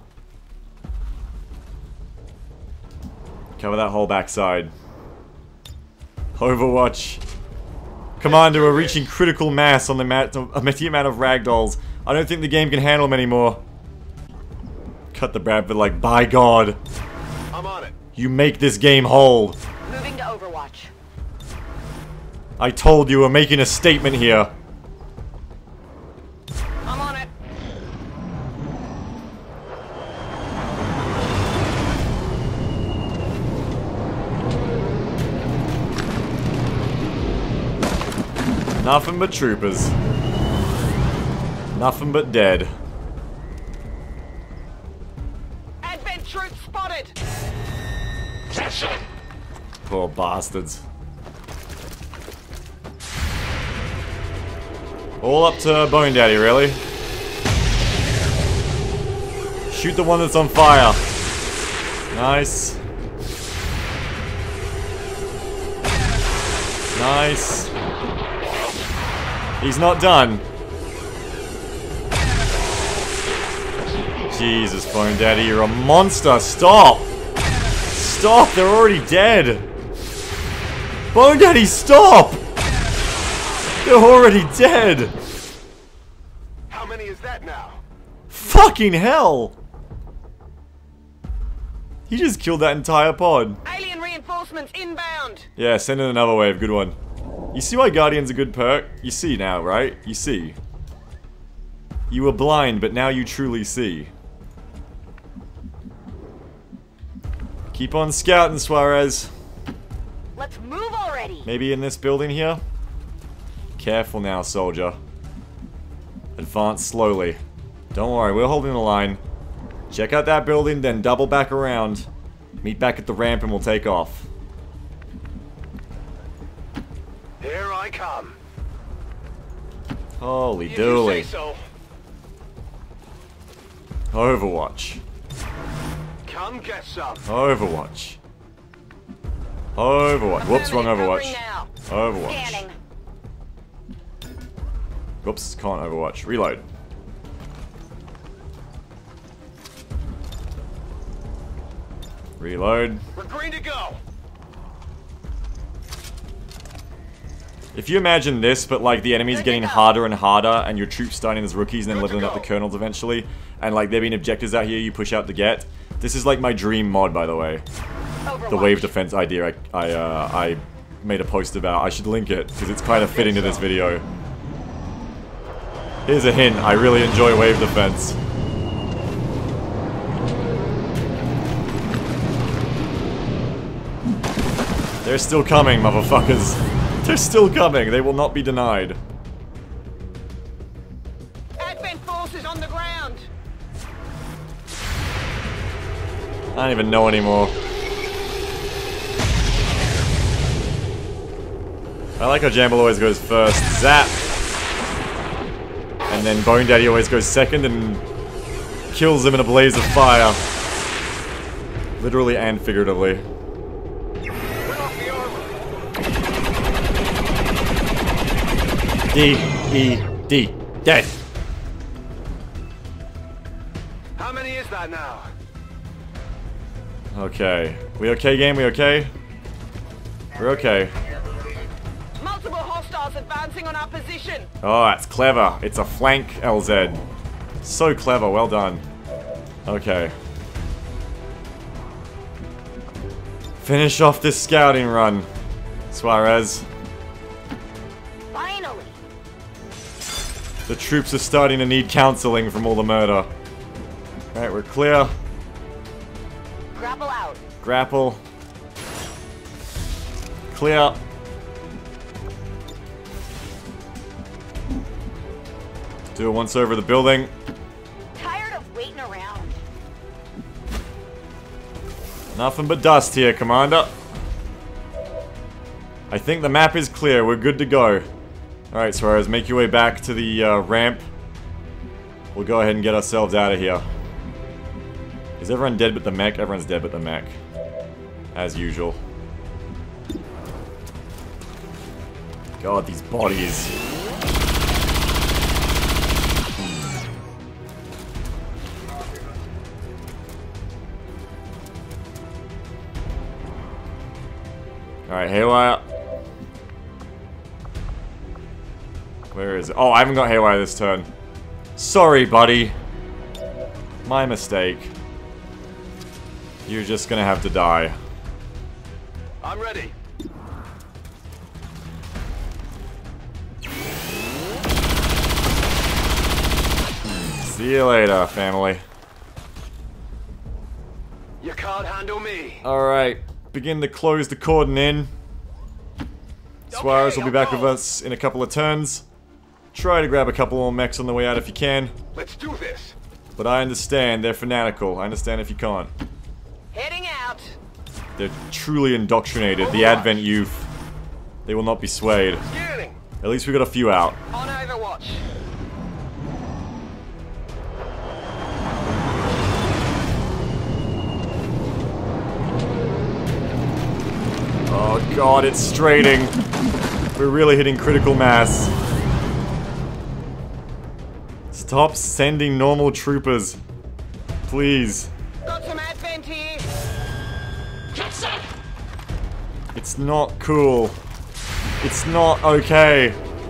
Cover that whole backside. Overwatch. Commander, we're reaching critical mass on the amount of ragdolls. I don't think the game can handle them anymore. Cut the Bradford like, by God. I'm on it. You make this game whole. Moving to Overwatch. I told you we're making a statement here. I'm on it. Nothing but troopers. Nothing but dead. Advent troops spotted. Poor bastards. All up to Bone Daddy, really. Shoot the one that's on fire. Nice. Nice. He's not done. Jesus, Bone Daddy, you're a monster. Stop! Stop, they're already dead. Bone Daddy, stop! They're already dead. How many is that now? Fucking hell! He just killed that entire pod. Alien reinforcements inbound. Yeah, send in another wave, good one. You see why Guardian's a good perk? You see now, right? You see. You were blind, but now you truly see. Keep on scouting, Suarez. Let's move already. Maybe in this building here? Careful now, soldier. Advance slowly. Don't worry, we're holding the line. Check out that building, then double back around. Meet back at the ramp and we'll take off. Here I come. Holy If dooly. you say so. Overwatch. Come get some. Overwatch. Overwatch. Whoops, wrong Overwatch. Now. Overwatch. Scanning. Whoops, can't Overwatch. Reload. Reload. We're green to go. If you imagine this, but like the enemies getting harder and harder, and your troops starting as rookies and then leveling up the colonels eventually, and like there being objectives out here you push out to get, this is like my dream mod, by the way. Overwatch. The wave defense idea I made a post about. I should link it, because it's kind of fitting to this video. Here's a hint, I really enjoy wave defense. They're still coming, motherfuckers. They're still coming, they will not be denied. Advent forces on the ground. I don't even know anymore. I like how Jamble always goes first. Zap! And then Bone Daddy always goes second and kills him in a blaze of fire. Literally and figuratively. Bring off the armor. D-E-D. Dead. How many is that now? Okay. We okay, game? We okay? We're okay. Multiple hostiles advancing on our position. Oh, that's clever. It's a flank, LZ. So clever, well done. Okay. Finish off this scouting run, Suarez. Finally. The troops are starting to need counseling from all the murder. Alright, we're clear. Grapple out. Grapple. Clear. Do it once over the building. Tired of waiting around. Nothing but dust here, Commander. I think the map is clear. We're good to go. Alright, Suarez, make your way back to the ramp. We'll go ahead and get ourselves out of here. Is everyone dead but the mech? Everyone's dead but the mech. As usual. God, these bodies. Alright, haywire. Where is it? Oh, I haven't got haywire this turn. Sorry, buddy. My mistake. You're just gonna have to die. I'm ready. See you later, family. You can't handle me. Alright, begin to close the cordon in. Suarez will be back with go. us in a couple of turns. Try to grab a couple more mechs on the way out if you can. Let's do this. But I understand, they're fanatical. I understand if you can't. Heading out. They're truly indoctrinated, the Advent youth. They will not be swayed. Scanning. At least we got a few out. On Overwatch. Oh god, it's straining. We're really hitting critical mass. Stop sending normal troopers. Please. Got some advent here. It's not cool. It's not okay.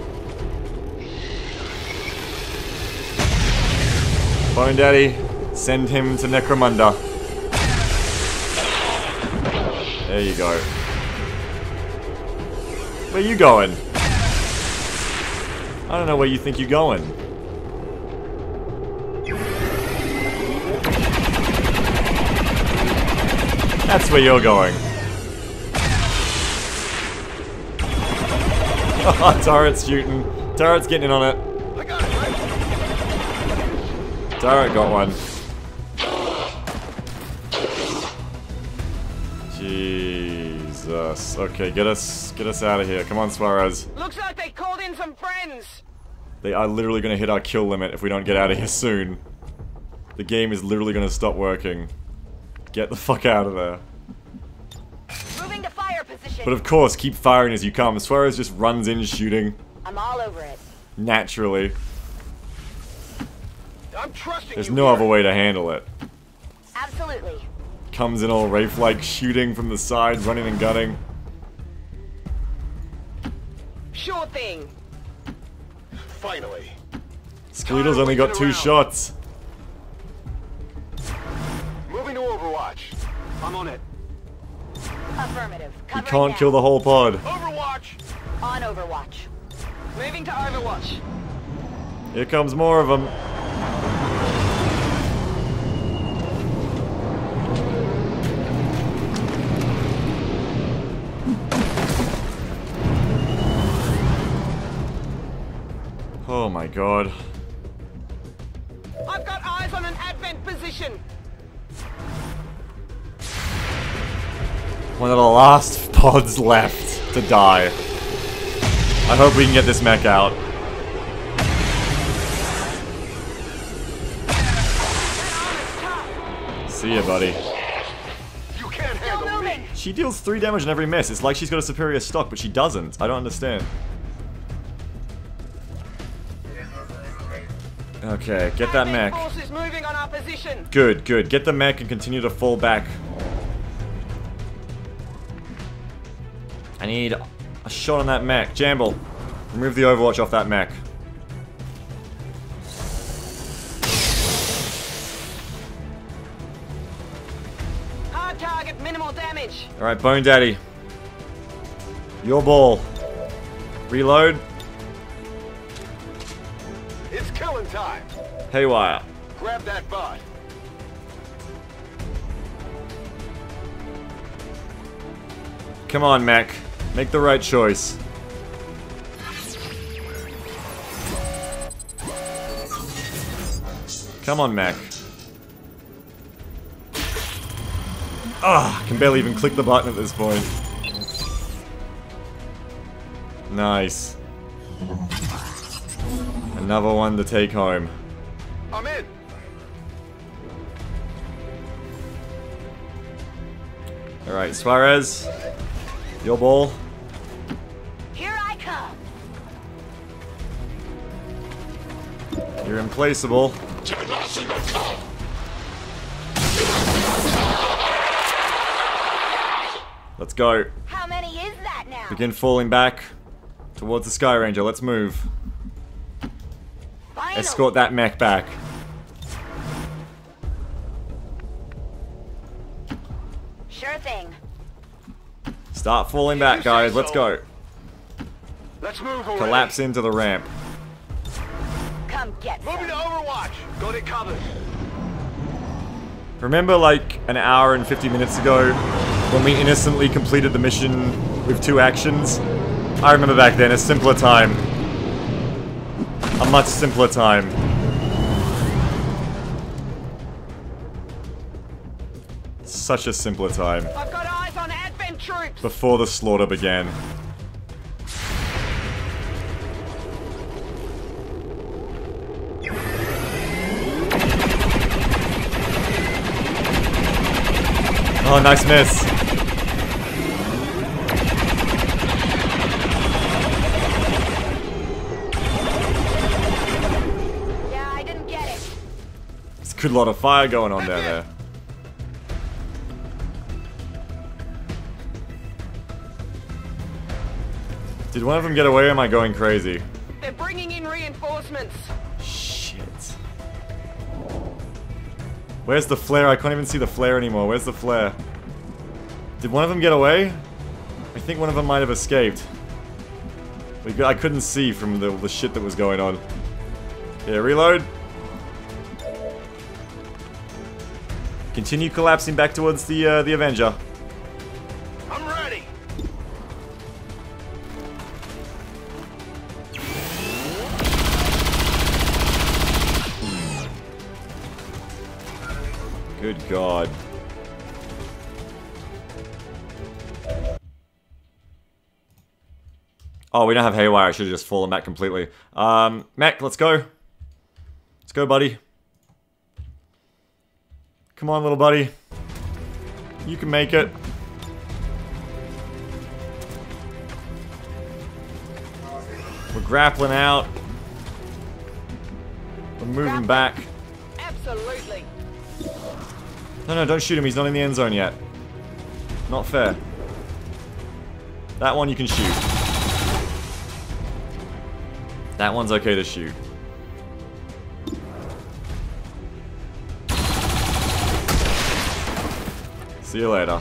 Bone Daddy, send him to Necromunda. There you go. Where you going? I don't know where you think you're going. That's where you're going. Turret's shooting. Turret's getting in on it. I got it, right? Turret got one. Jesus. Okay, get us out of here. Come on, Suarez. Looks like they called in some friends. They are literally gonna hit our kill limit if we don't get out of here soon. The game is literally gonna stop working. Get the fuck out of there. Moving to fire position. But of course, keep firing as you come. Suarez just runs in shooting. I'm all over it. Naturally. I'm trusting There's you. no other way to handle it. Absolutely. Comes in all Wraith-like, shooting from the side, running and gunning. Sure thing. Finally. Skeletal's only got 2 shots. Moving to Overwatch. I'm on it. Affirmative. You Covering can't now. kill the whole pod. Overwatch. On Overwatch. Moving to Overwatch. Here comes more of them. Oh my god. I've got eyes on an advent position. One of the last pods left to die. I hope we can get this mech out. See ya, buddy. You can't Still handle me. moving. She deals 3 damage in every miss. It's like she's got a superior stock, but she doesn't. I don't understand. Okay, get that mech. Forces moving on our position. Good, good. Get the mech and continue to fall back. I need a shot on that mech. Jamble. Remove the Overwatch off that mech. Hard target, minimal damage. Alright, Bone Daddy. Your ball. Reload. It's killing time. Haywire. Grab that bot. Come on, mech. Make the right choice. Come on, mech. Ah, I can barely even click the button at this point. Nice. Another one to take home. I'm in. Alright, Suarez. Your ball. Here I come. You're implaceable. Let's go. How many is that now? Begin falling back towards the Sky Ranger. Let's move. Finally. Escort that mech back. Sure thing. Start falling back, guys. Let's go. Let's move already. Collapse into the ramp. Come get some. Moving to Overwatch. Go to cover. Remember like an hour and 50 minutes ago when we innocently completed the mission with 2 actions? I remember back then, a simpler time. A much simpler time. Such a simpler time. I've got eyes on Advent troops. Before the slaughter began. Oh, nice miss. Yeah, I didn't get it. There's a good lot of fire going on down there. Did one of them get away or am I going crazy? They're bringing in reinforcements. Shit. Where's the flare? I can't even see the flare anymore. Where's the flare? Did one of them get away? I think one of them might have escaped. I couldn't see from the shit that was going on. Yeah, reload. Continue collapsing back towards the Avenger. I'm ready. Good God. Oh, we don't have haywire. I should have just fallen back completely. Mech, let's go. Let's go, buddy. Come on, little buddy. You can make it. We're grappling out. We're moving back. Absolutely. No, don't shoot him. He's not in the end zone yet. Not fair. That one you can shoot. That one's okay to shoot. See you later.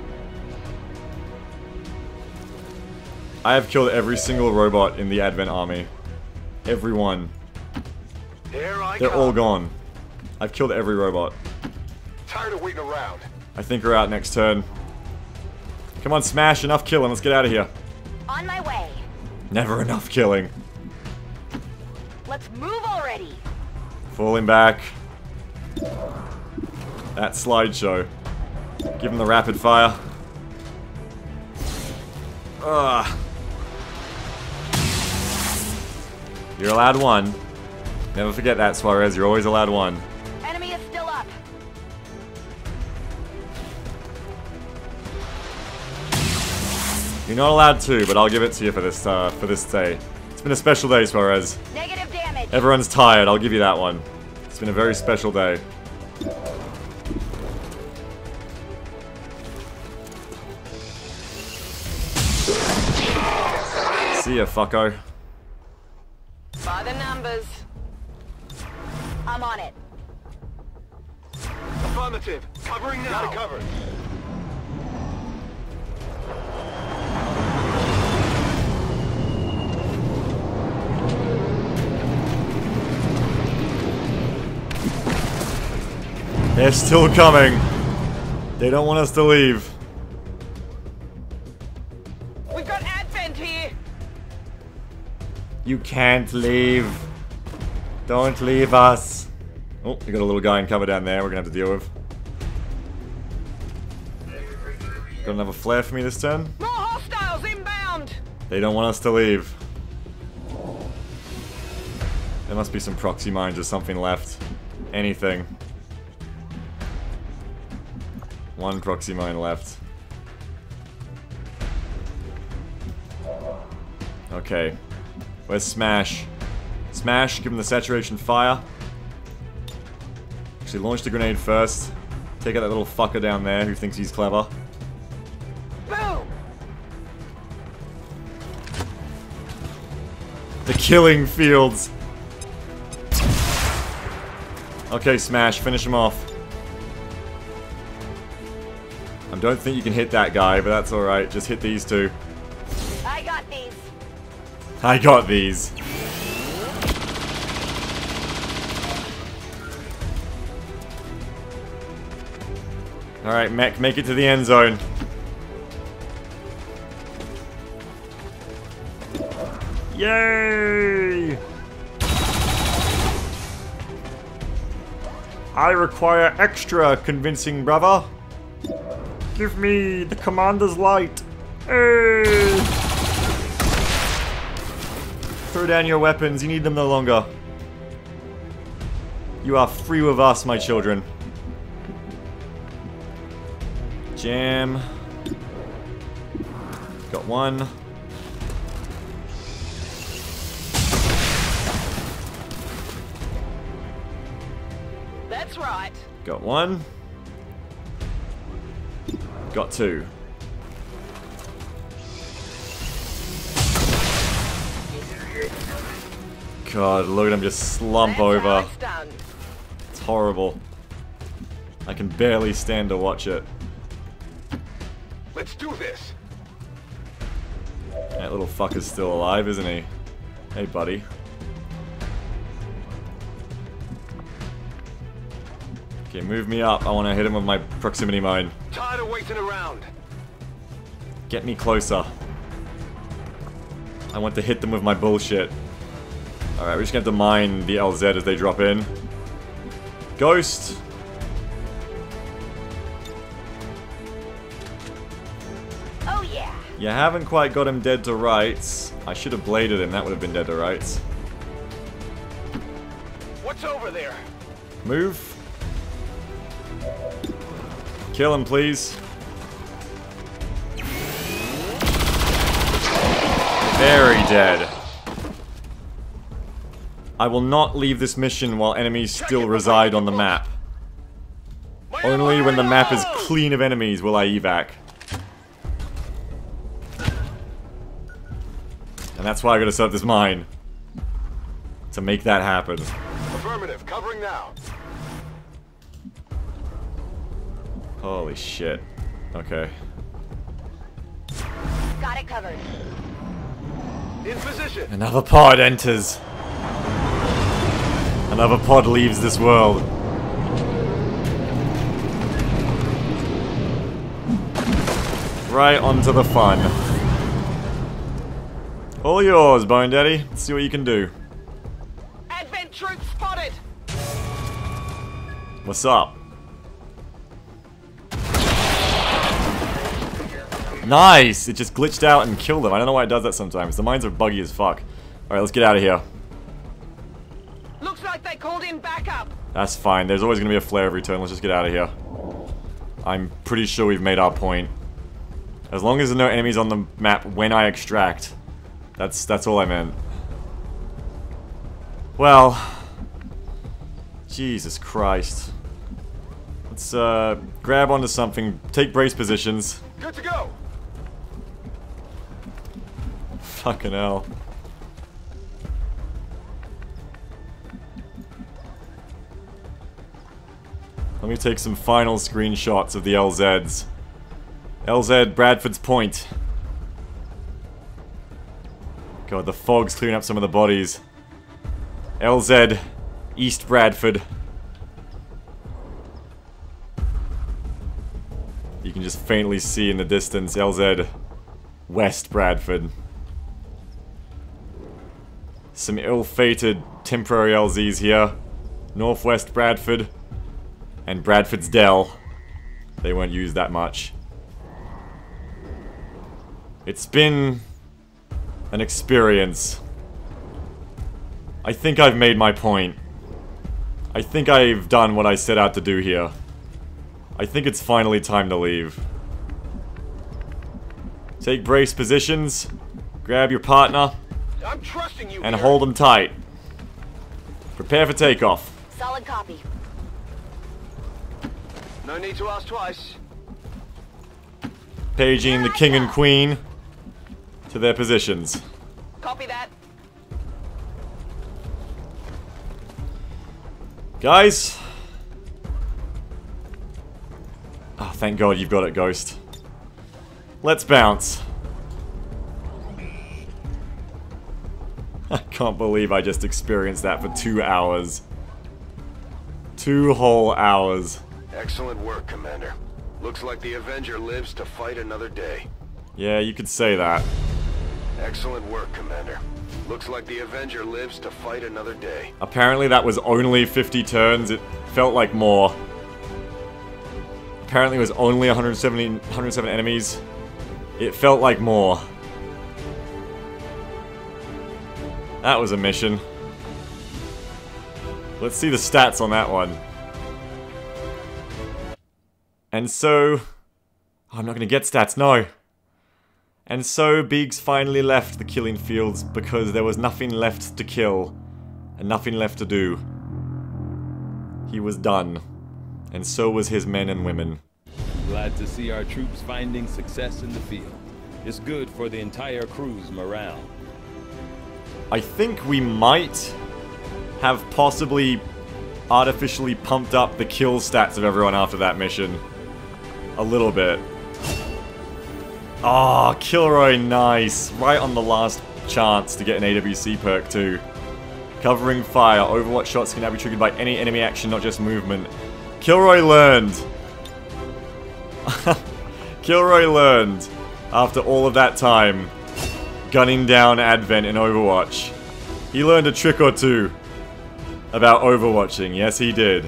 I have killed every single robot in the Advent army. Every one. Here I They're come. all gone. I've killed every robot. Tired of waiting around. I think we're out next turn. Come on, Smash. Enough killing. Let's get out of here. On my way. Never enough killing. Let's move already. Falling back. That slideshow. Give him the rapid fire. Ugh. You're allowed one. Never forget that, Suarez. You're always allowed one. Enemy is still up. You're not allowed two, but I'll give it to you for this day. It's been a special day, Suarez. Negative damage. Everyone's tired. I'll give you that one. It's been a very special day. See ya, fucko. By the numbers. I'm on it. Affirmative. Covering now. Got it covered. They're still coming. They don't want us to leave. We've got Advent here. You can't leave. Don't leave us. Oh, we got a little guy in cover down there we're gonna have to deal with. Got another flare for me this turn? More hostiles inbound. They don't want us to leave. There must be some proxy mines or something left. Anything. One proxy mine left. Okay. Okay. Where's Smash? Smash, give him the saturation fire. Actually, launch the grenade first. Take out that little fucker down there who thinks he's clever. Boom! The killing fields. Okay, Smash, finish him off. I don't think you can hit that guy, but that's alright. Just hit these two. I got these. I got these. Alright, Mech, make it to the end zone. Yay! I require extra convincing, brother. Give me the commander's light. Hey! Throw down your weapons, you need them no longer. You are free with us, my children. Jam. Got one. That's right. Got one. Got two. God, look at him just slump That's how over. it's done. It's horrible. I can barely stand to watch it. Let's do this. That little fucker's still alive, isn't he? Hey, buddy. Okay, move me up. I want to hit him with my proximity mine. Tired of waiting around. Get me closer. I want to hit them with my bullshit. Alright, we're just gonna have to mine the LZ as they drop in. Ghost! Oh yeah. You haven't quite got him dead to rights. I should have bladed him, that would have been dead to rights. What's over there? Move. Kill him, please. Very dead. I will not leave this mission while enemies still reside on the map. Only when the map is clean of enemies will I evac. And that's why I gotta set up this mine. To make that happen. Affirmative, covering now. Holy shit. Okay. Got it covered. In position. Another pod enters. Another pod leaves this world. Right onto the fun. All yours, Bone Daddy. Let's see what you can do. Advent troops spotted. What's up? Nice! It just glitched out and killed them. I don't know why it does that sometimes. The mines are buggy as fuck. Alright, let's get out of here. Looks like they called in backup. That's fine. There's always going to be a flare every turn. Let's just get out of here. I'm pretty sure we've made our point. As long as there are no enemies on the map when I extract. That's all I meant. Well. Jesus Christ. Let's grab onto something. Take brace positions. Good to go. Fucking hell. Let me take some final screenshots of the LZs. LZ, Bradford's point. God, the fog's clearing up some of the bodies. LZ, East Bradford. You can just faintly see in the distance LZ, West Bradford. Some ill-fated temporary LZs here. Northwest Bradford. And Bradford's Dell. They won't use that much. It's been an experience. I think I've made my point. I think I've done what I set out to do here. I think it's finally time to leave. Take brace positions. Grab your partner. I'm trusting you And here. hold them tight. Prepare for takeoff. Solid copy. No need to ask twice. Paging the king and queen to their positions. Copy that. Guys. Oh, thank God you've got it, Ghost. Let's bounce. I can't believe I just experienced that for 2 hours. 2 whole hours. Excellent work, Commander. Looks like the Avenger lives to fight another day. Yeah, you could say that. Excellent work, Commander. Looks like the Avenger lives to fight another day. Apparently that was only 50 turns. It felt like more. Apparently it was only 107 enemies. It felt like more. That was a mission. Let's see the stats on that one. And so... oh, I'm not gonna get stats, no. And so Beegs finally left the killing fields because there was nothing left to kill and nothing left to do. He was done. And so was his men and women. Glad to see our troops finding success in the field. It's good for the entire crew's morale. I think we might have possibly artificially pumped up the kill stats of everyone after that mission. A little bit. Ah, oh, Kilroy, nice. Right on the last chance to get an AWC perk too. Covering fire. Overwatch shots can now be triggered by any enemy action, not just movement. Kilroy learned. Kilroy learned. After all of that time. Gunning down Advent in Overwatch. He learned a trick or two about overwatching. Yes, he did.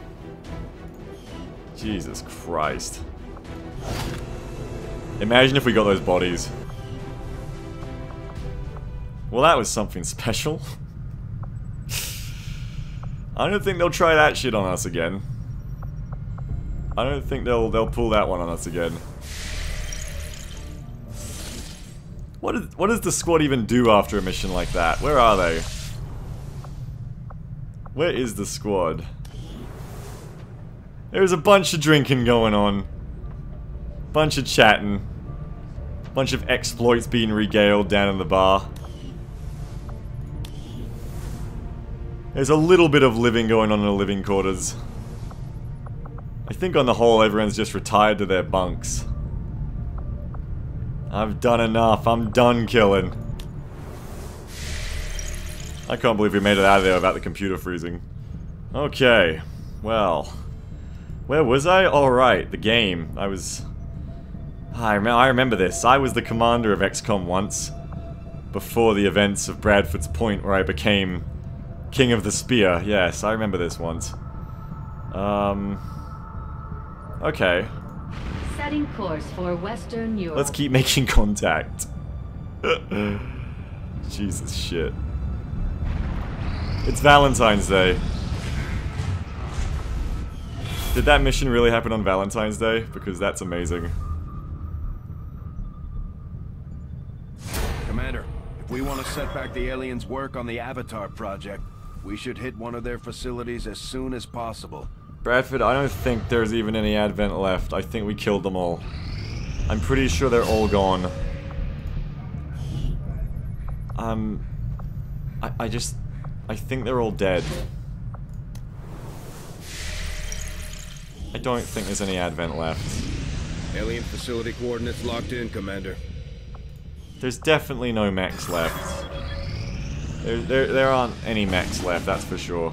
Jesus Christ. Imagine if we got those bodies. Well, that was something special. I don't think they'll try that shit on us again. I don't think they'll pull that one on us again. What does the squad even do after a mission like that? Where are they? Where is the squad? There's a bunch of drinking going on. Bunch of chatting. Bunch of exploits being regaled down in the bar. There's a little bit of living going on in the living quarters. I think on the whole everyone's just retired to their bunks. I've done enough. I'm done killing. I can't believe we made it out of there without the computer freezing. Okay. Well. Where was I? Oh, right. The game. I remember this. I was the commander of XCOM once. Before the events of Bradford's Point where I became King of the Spear. Yes, I remember this once. Okay. Setting course for Western Europe. Let's keep making contact. Jesus shit. It's Valentine's Day. Did that mission really happen on Valentine's Day? Because that's amazing. Commander, if we want to set back the aliens' work on the Avatar project, we should hit one of their facilities as soon as possible. Bradford, I don't think there's even any Advent left. I think we killed them all. I'm pretty sure they're all gone. I think they're all dead. I don't think there's any Advent left. Alien facility coordinates locked in, Commander. There's definitely no mechs left. There aren't any mechs left, that's for sure.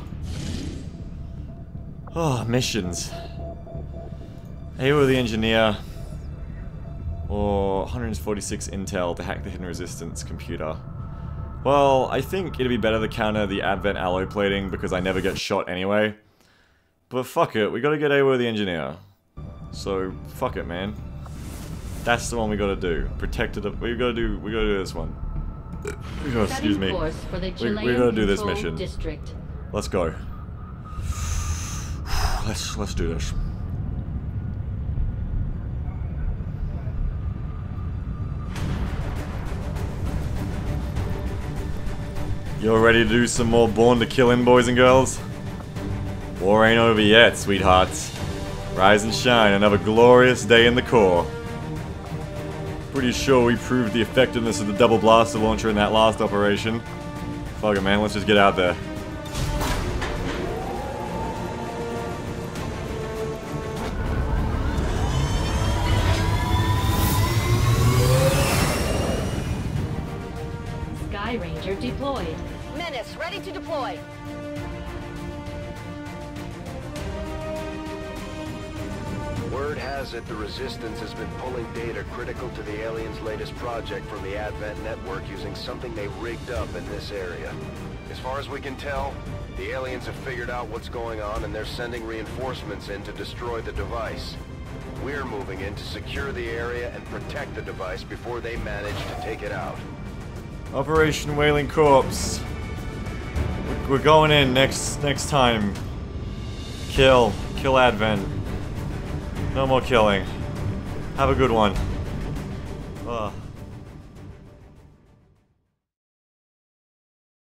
Oh, missions. Ava the Engineer. Or 146 intel to hack the hidden resistance computer. Well, I think it'd be better to counter the Advent alloy plating because I never get shot anyway. But fuck it, we gotta get Ava the Engineer. So, fuck it, man. That's the one we gotta do. Protected. We gotta do this one. Excuse me. We gotta do this mission. District. Let's go. Let's do this. You're ready to do some more Born to Kill in, boys and girls? War ain't over yet, sweethearts. Rise and shine, another glorious day in the Corps. Pretty sure we proved the effectiveness of the double blaster launcher in that last operation. Fuck it, man, let's just get out there. Sky Ranger deployed. Menace, ready to deploy. Word has it the Resistance has been pulling data critical to the aliens' latest project from the Advent network using something they rigged up in this area. As far as we can tell, the aliens have figured out what's going on and they're sending reinforcements in to destroy the device. We're moving in to secure the area and protect the device before they manage to take it out. Operation Wailing Corpse. We're going in next time. Kill Advent. No more killing. Have a good one. Ugh.